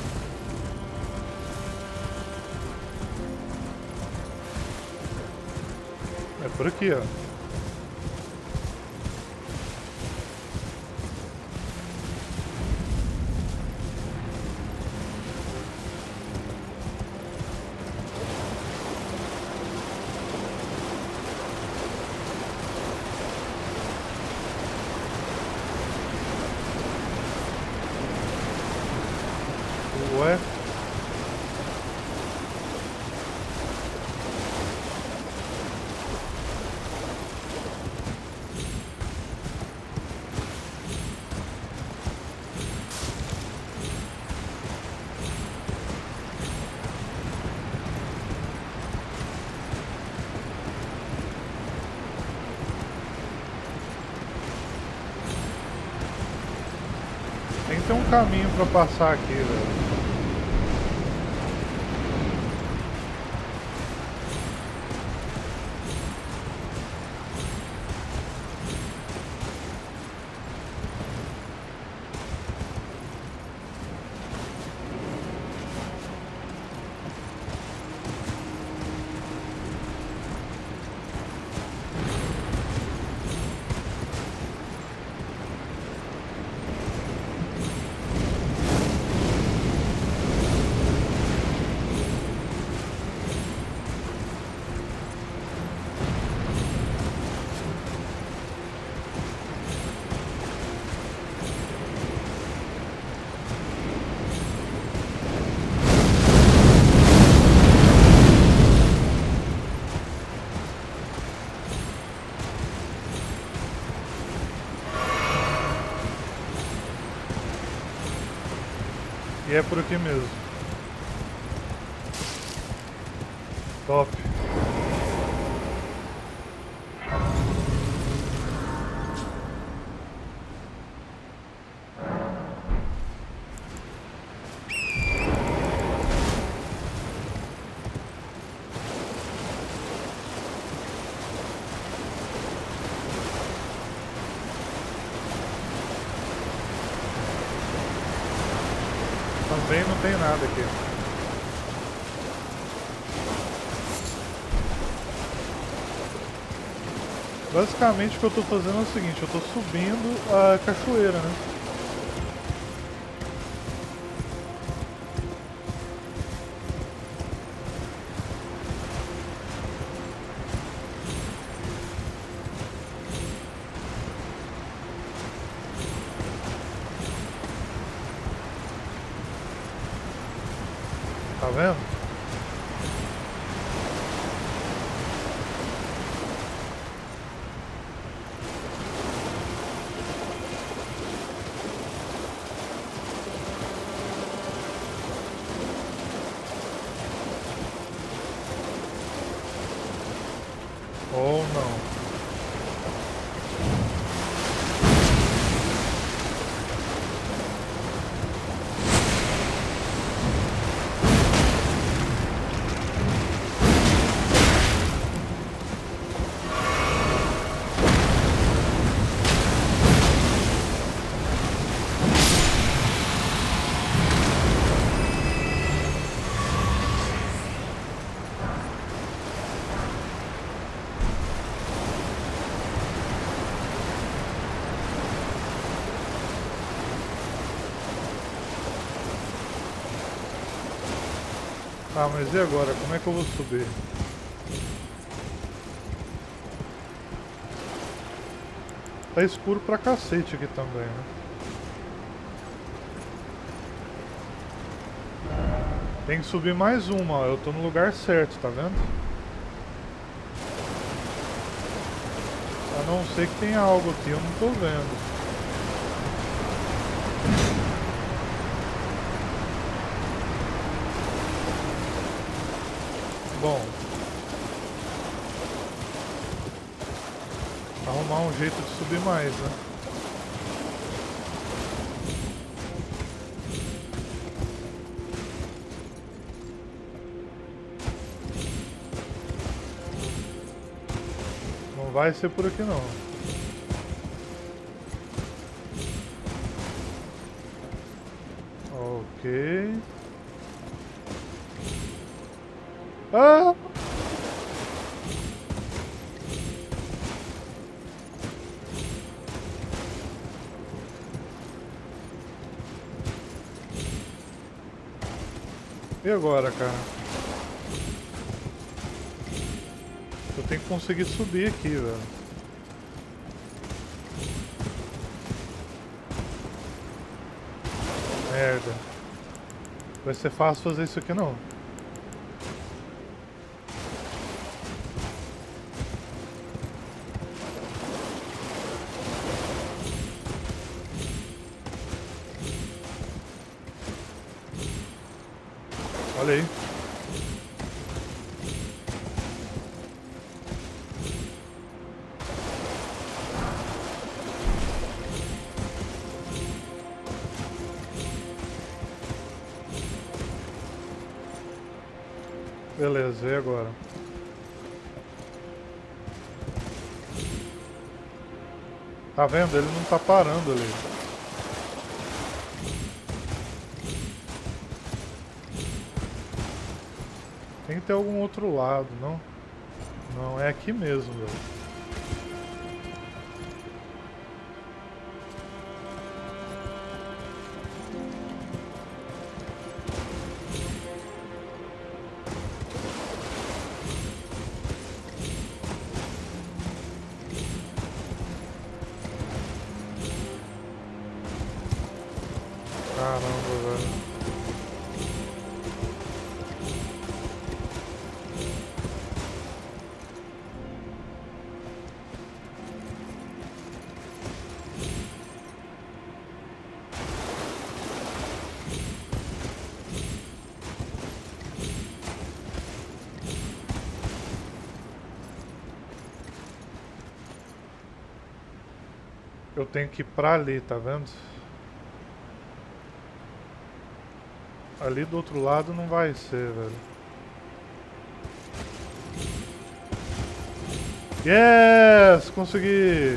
É por aqui, ó. Ué? Tem que ter um caminho pra passar aqui, velho. E é por aqui mesmo. Top. Também não tem nada aqui. Basicamente o que eu tô fazendo é o seguinte, eu tô subindo a cachoeira, né? Tá vendo? Ou não. Ah, mas e agora? Como é que eu vou subir? Tá escuro pra cacete aqui também, né? Tem que subir mais uma, ó. Eu tô no lugar certo, tá vendo? A não ser que tenha algo aqui, eu não tô vendo. Bom, arrumar um jeito de subir mais, né? Não vai ser por aqui não. Ok. Ah! E agora, cara? Eu tenho que conseguir subir aqui, velho. Merda. Vai ser fácil fazer isso aqui não. Olha aí. Beleza, e agora? Tá vendo? Ele não tá parando ali. Tem que ter algum outro lado, não? Não, é aqui mesmo, velho. Caramba, velho. Eu tenho que ir pra ali, tá vendo? Ali do outro lado não vai ser, velho. Yes! Consegui!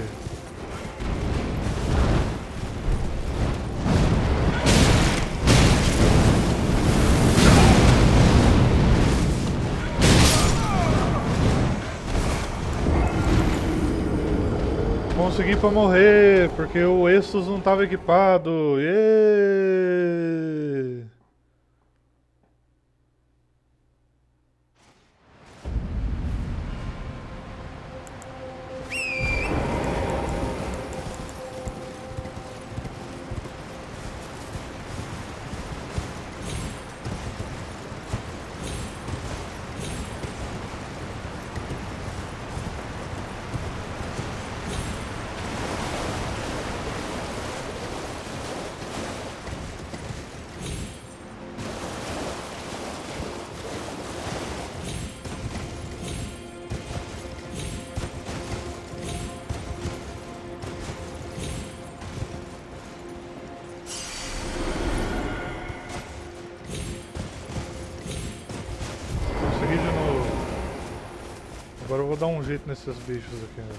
Consegui pra morrer, porque o Estus não estava equipado. Yeah! Consegui de novo. Agora eu vou dar um jeito nesses bichos aqui, né?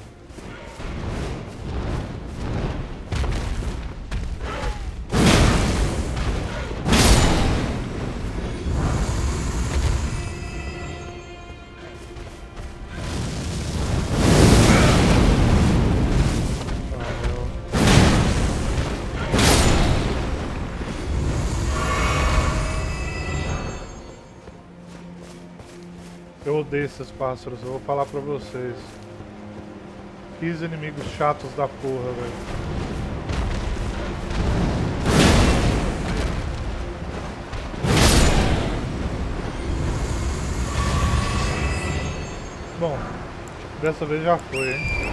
Eu odeio esses pássaros, eu vou falar pra vocês. Que inimigos chatos da porra, velho. Bom, dessa vez já foi, hein?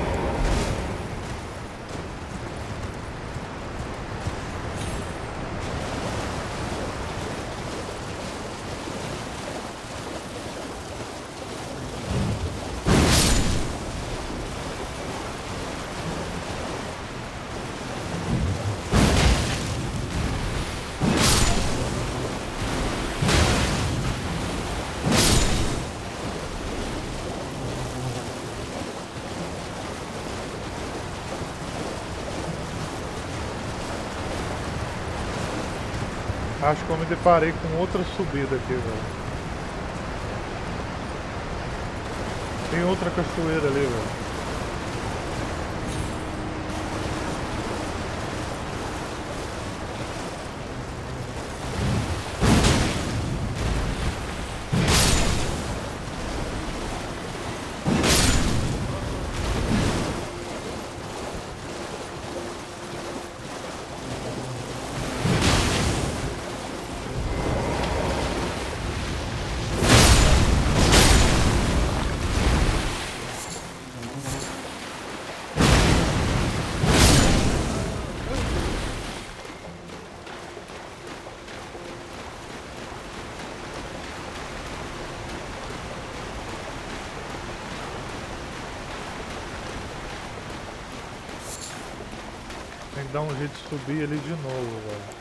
Acho que eu me deparei com outra subida aqui, velho. Tem outra cachoeira ali, velho. Tem que dar um jeito de subir ali de novo, velho.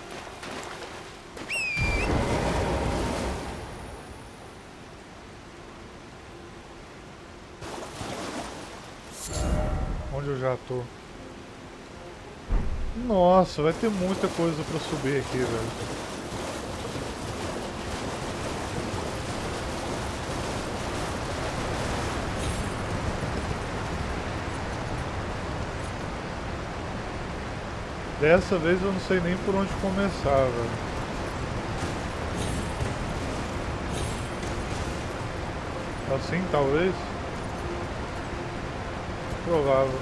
Onde eu já tô? Nossa, vai ter muita coisa pra subir aqui, velho. Dessa vez eu não sei nem por onde começar, velho. Assim, talvez? Provável.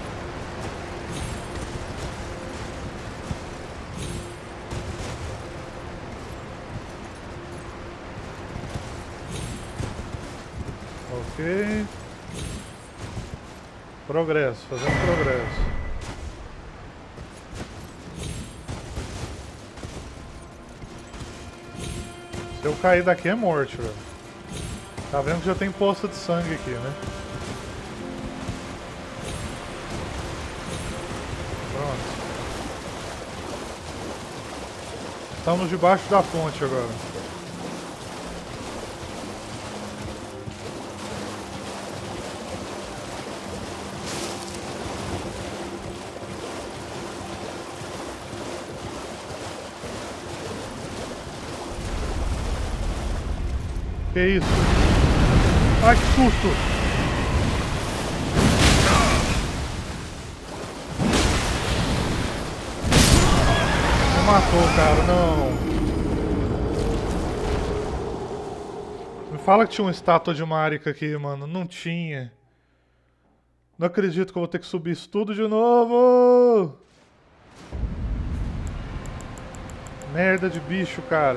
Ok. Progresso, fazendo progresso. Se eu cair daqui é morte, velho. Tá vendo que já tem poça de sangue aqui, né? Pronto. Estamos debaixo da ponte agora. Que isso? Ai, que susto! Me matou, cara, não. Me fala que tinha uma estátua de Marika aqui, mano. Não tinha. Não acredito que eu vou ter que subir isso tudo de novo! Merda de bicho, cara.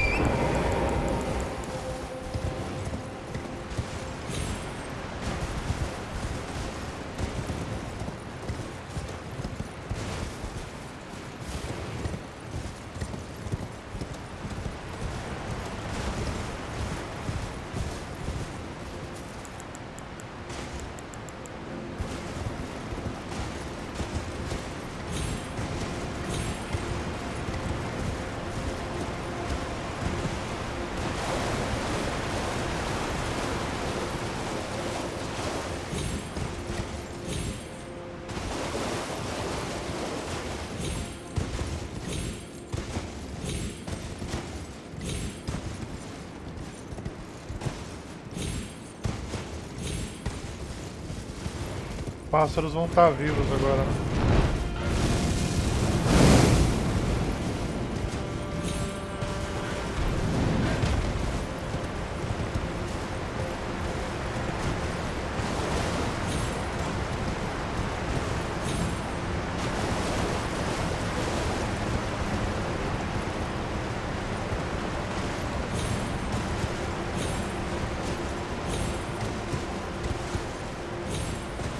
Pássaros vão estar vivos agora, né?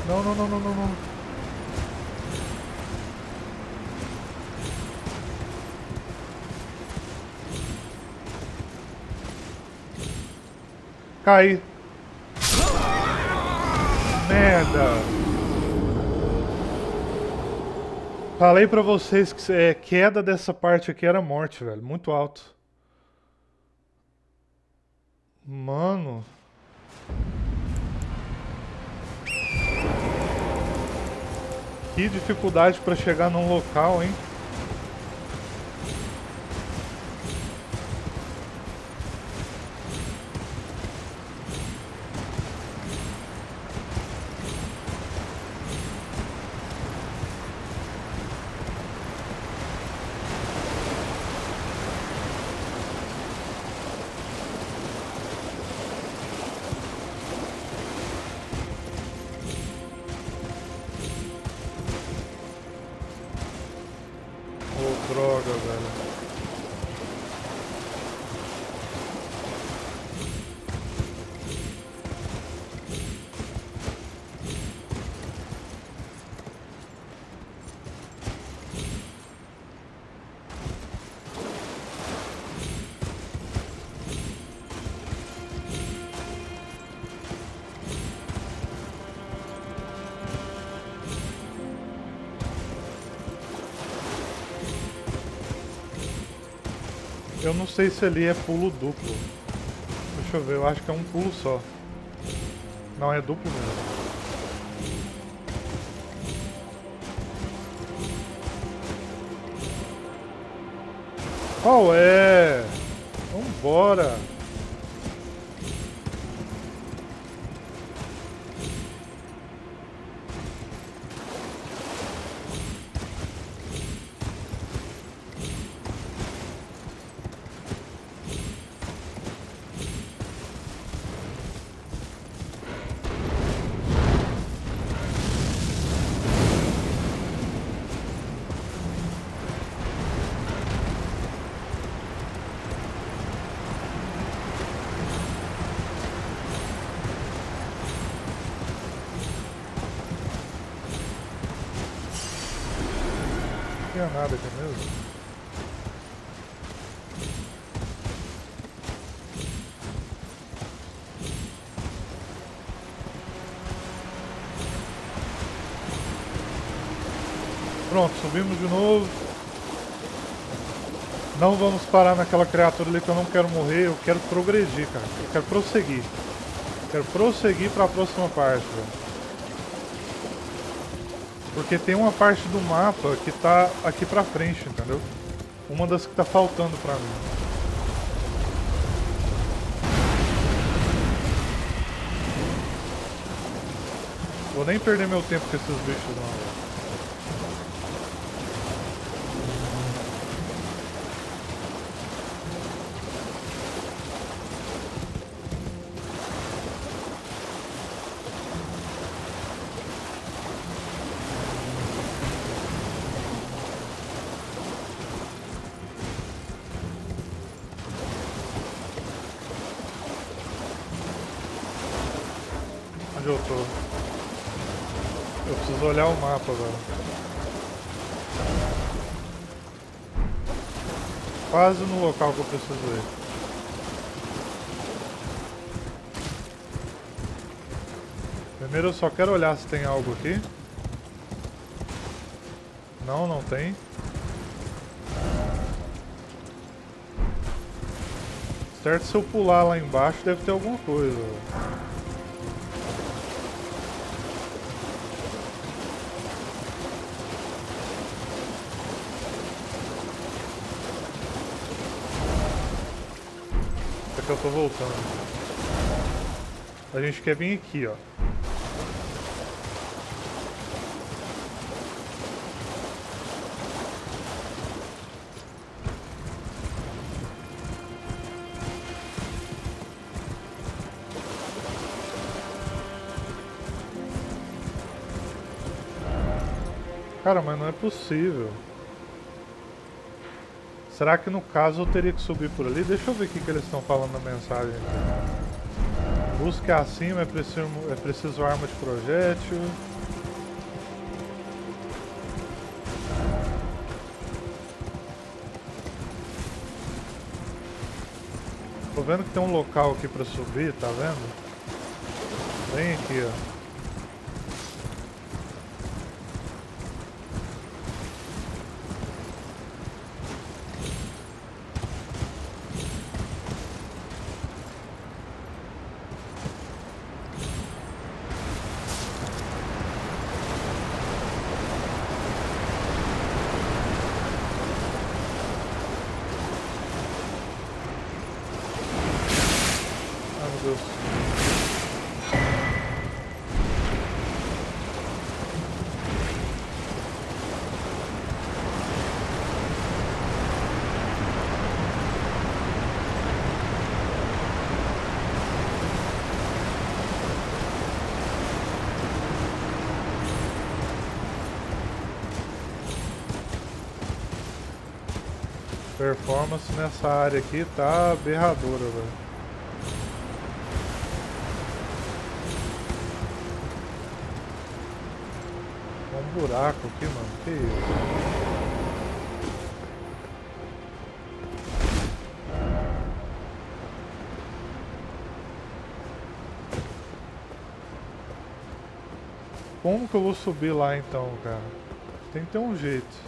Não, não, não, não, não, não. Cai. Merda. Falei pra vocês que é, queda dessa parte aqui era morte, velho. Muito alto. Mano. Que dificuldade pra chegar num local, hein? Droga, velho. Eu não sei se ali é pulo duplo. Deixa eu ver, eu acho que é um pulo só. Não, é duplo mesmo. Qual é? Vambora! Não tinha nada aqui mesmo. Pronto, subimos de novo. Não vamos parar naquela criatura ali que eu não quero morrer. Eu quero progredir, cara. Eu quero prosseguir. Quero prosseguir para a próxima parte, velho. Porque tem uma parte do mapa que tá aqui pra frente, entendeu? Uma das que tá faltando pra mim. Vou nem perder meu tempo com esses bichos não. Onde eu tô? Eu preciso olhar o mapa agora. Quase no local que eu preciso ir. Primeiro eu só quero olhar se tem algo aqui. Não, não tem. Certo, se eu pular lá embaixo deve ter alguma coisa. Que eu tô voltando. A gente quer vir aqui, ó. Cara, mas não é possível. Será que no caso eu teria que subir por ali? Deixa eu ver o que, que eles estão falando na mensagem aqui. Busque acima, é preciso, é preciso arma de projétil. Tô vendo que tem um local aqui pra subir, tá vendo? Bem aqui, ó. Deus. Performance nessa área aqui tá berradora, velho. Um buraco aqui, mano. Que isso? Como que eu vou subir lá então, cara? Tem que ter um jeito.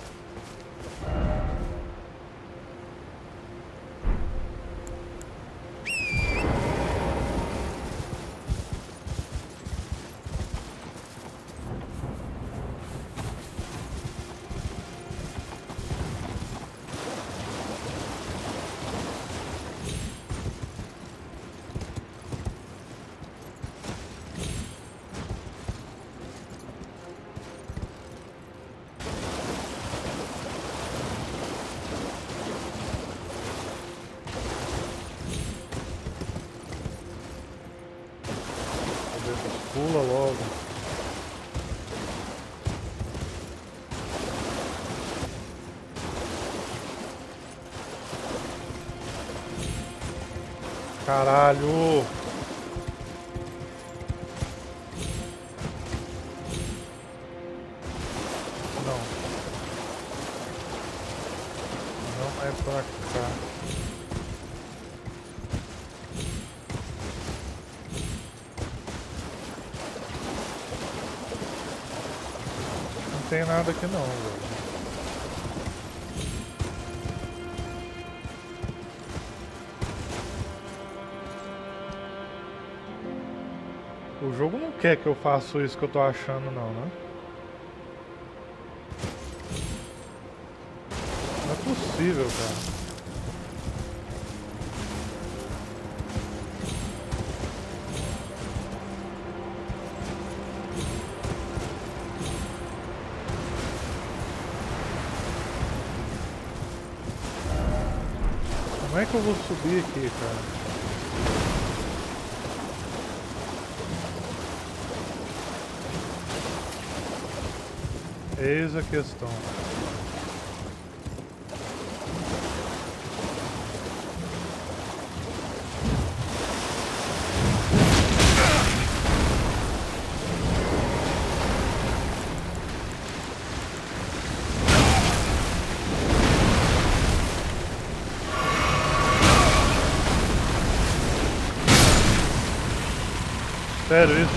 Pula logo. Caralho! Não. Não é pra cá. Não tem nada aqui não, velho. O jogo não quer que eu faça isso que eu tô achando não, né? Não é possível, cara. Como é que eu vou subir aqui, cara? Eis a questão. Sério isso?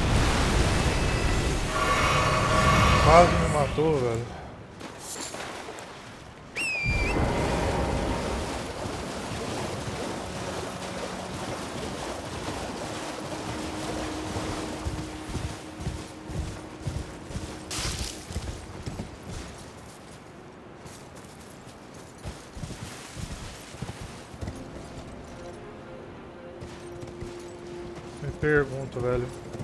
Quase me matou, velho. Me pergunto, velho.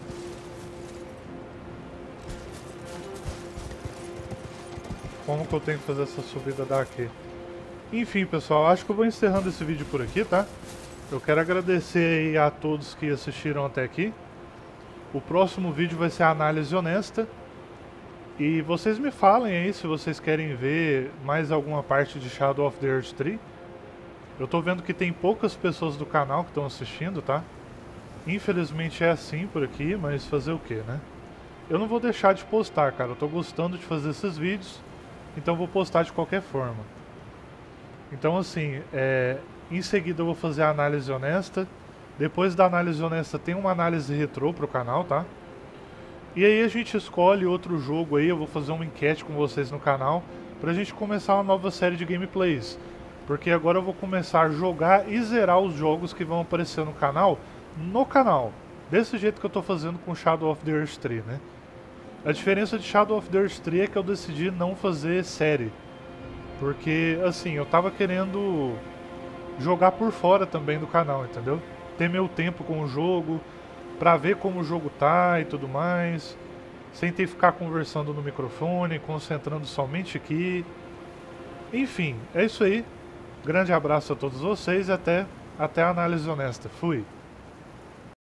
Como que eu tenho que fazer essa subida daqui? Enfim, pessoal, acho que eu vou encerrando esse vídeo por aqui, tá? Eu quero agradecer aí a todos que assistiram até aqui. O próximo vídeo vai ser a análise honesta. E vocês me falem aí se vocês querem ver mais alguma parte de Shadow of the Earth três. Eu tô vendo que tem poucas pessoas do canal que estão assistindo, tá? Infelizmente é assim por aqui, mas fazer o que, né? Eu não vou deixar de postar, cara. Eu tô gostando de fazer esses vídeos, então vou postar de qualquer forma. Então assim, é... Em seguida eu vou fazer a análise honesta. Depois da análise honesta tem uma análise retrô pro canal, tá? E aí a gente escolhe outro jogo aí, eu vou fazer uma enquete com vocês no canal pra gente começar uma nova série de gameplays. Porque agora eu vou começar a jogar e zerar os jogos que vão aparecer no canal, no canal. Desse jeito que eu tô fazendo com Shadow of the Earth três, né? A diferença de Shadow of the Earth três é que eu decidi não fazer série. Porque, assim, eu tava querendo jogar por fora também do canal, entendeu? Ter meu tempo com o jogo, pra ver como o jogo tá e tudo mais, sem ter que ficar conversando no microfone, concentrando somente aqui. Enfim, é isso aí. Grande abraço a todos vocês e até, até a análise honesta. Fui!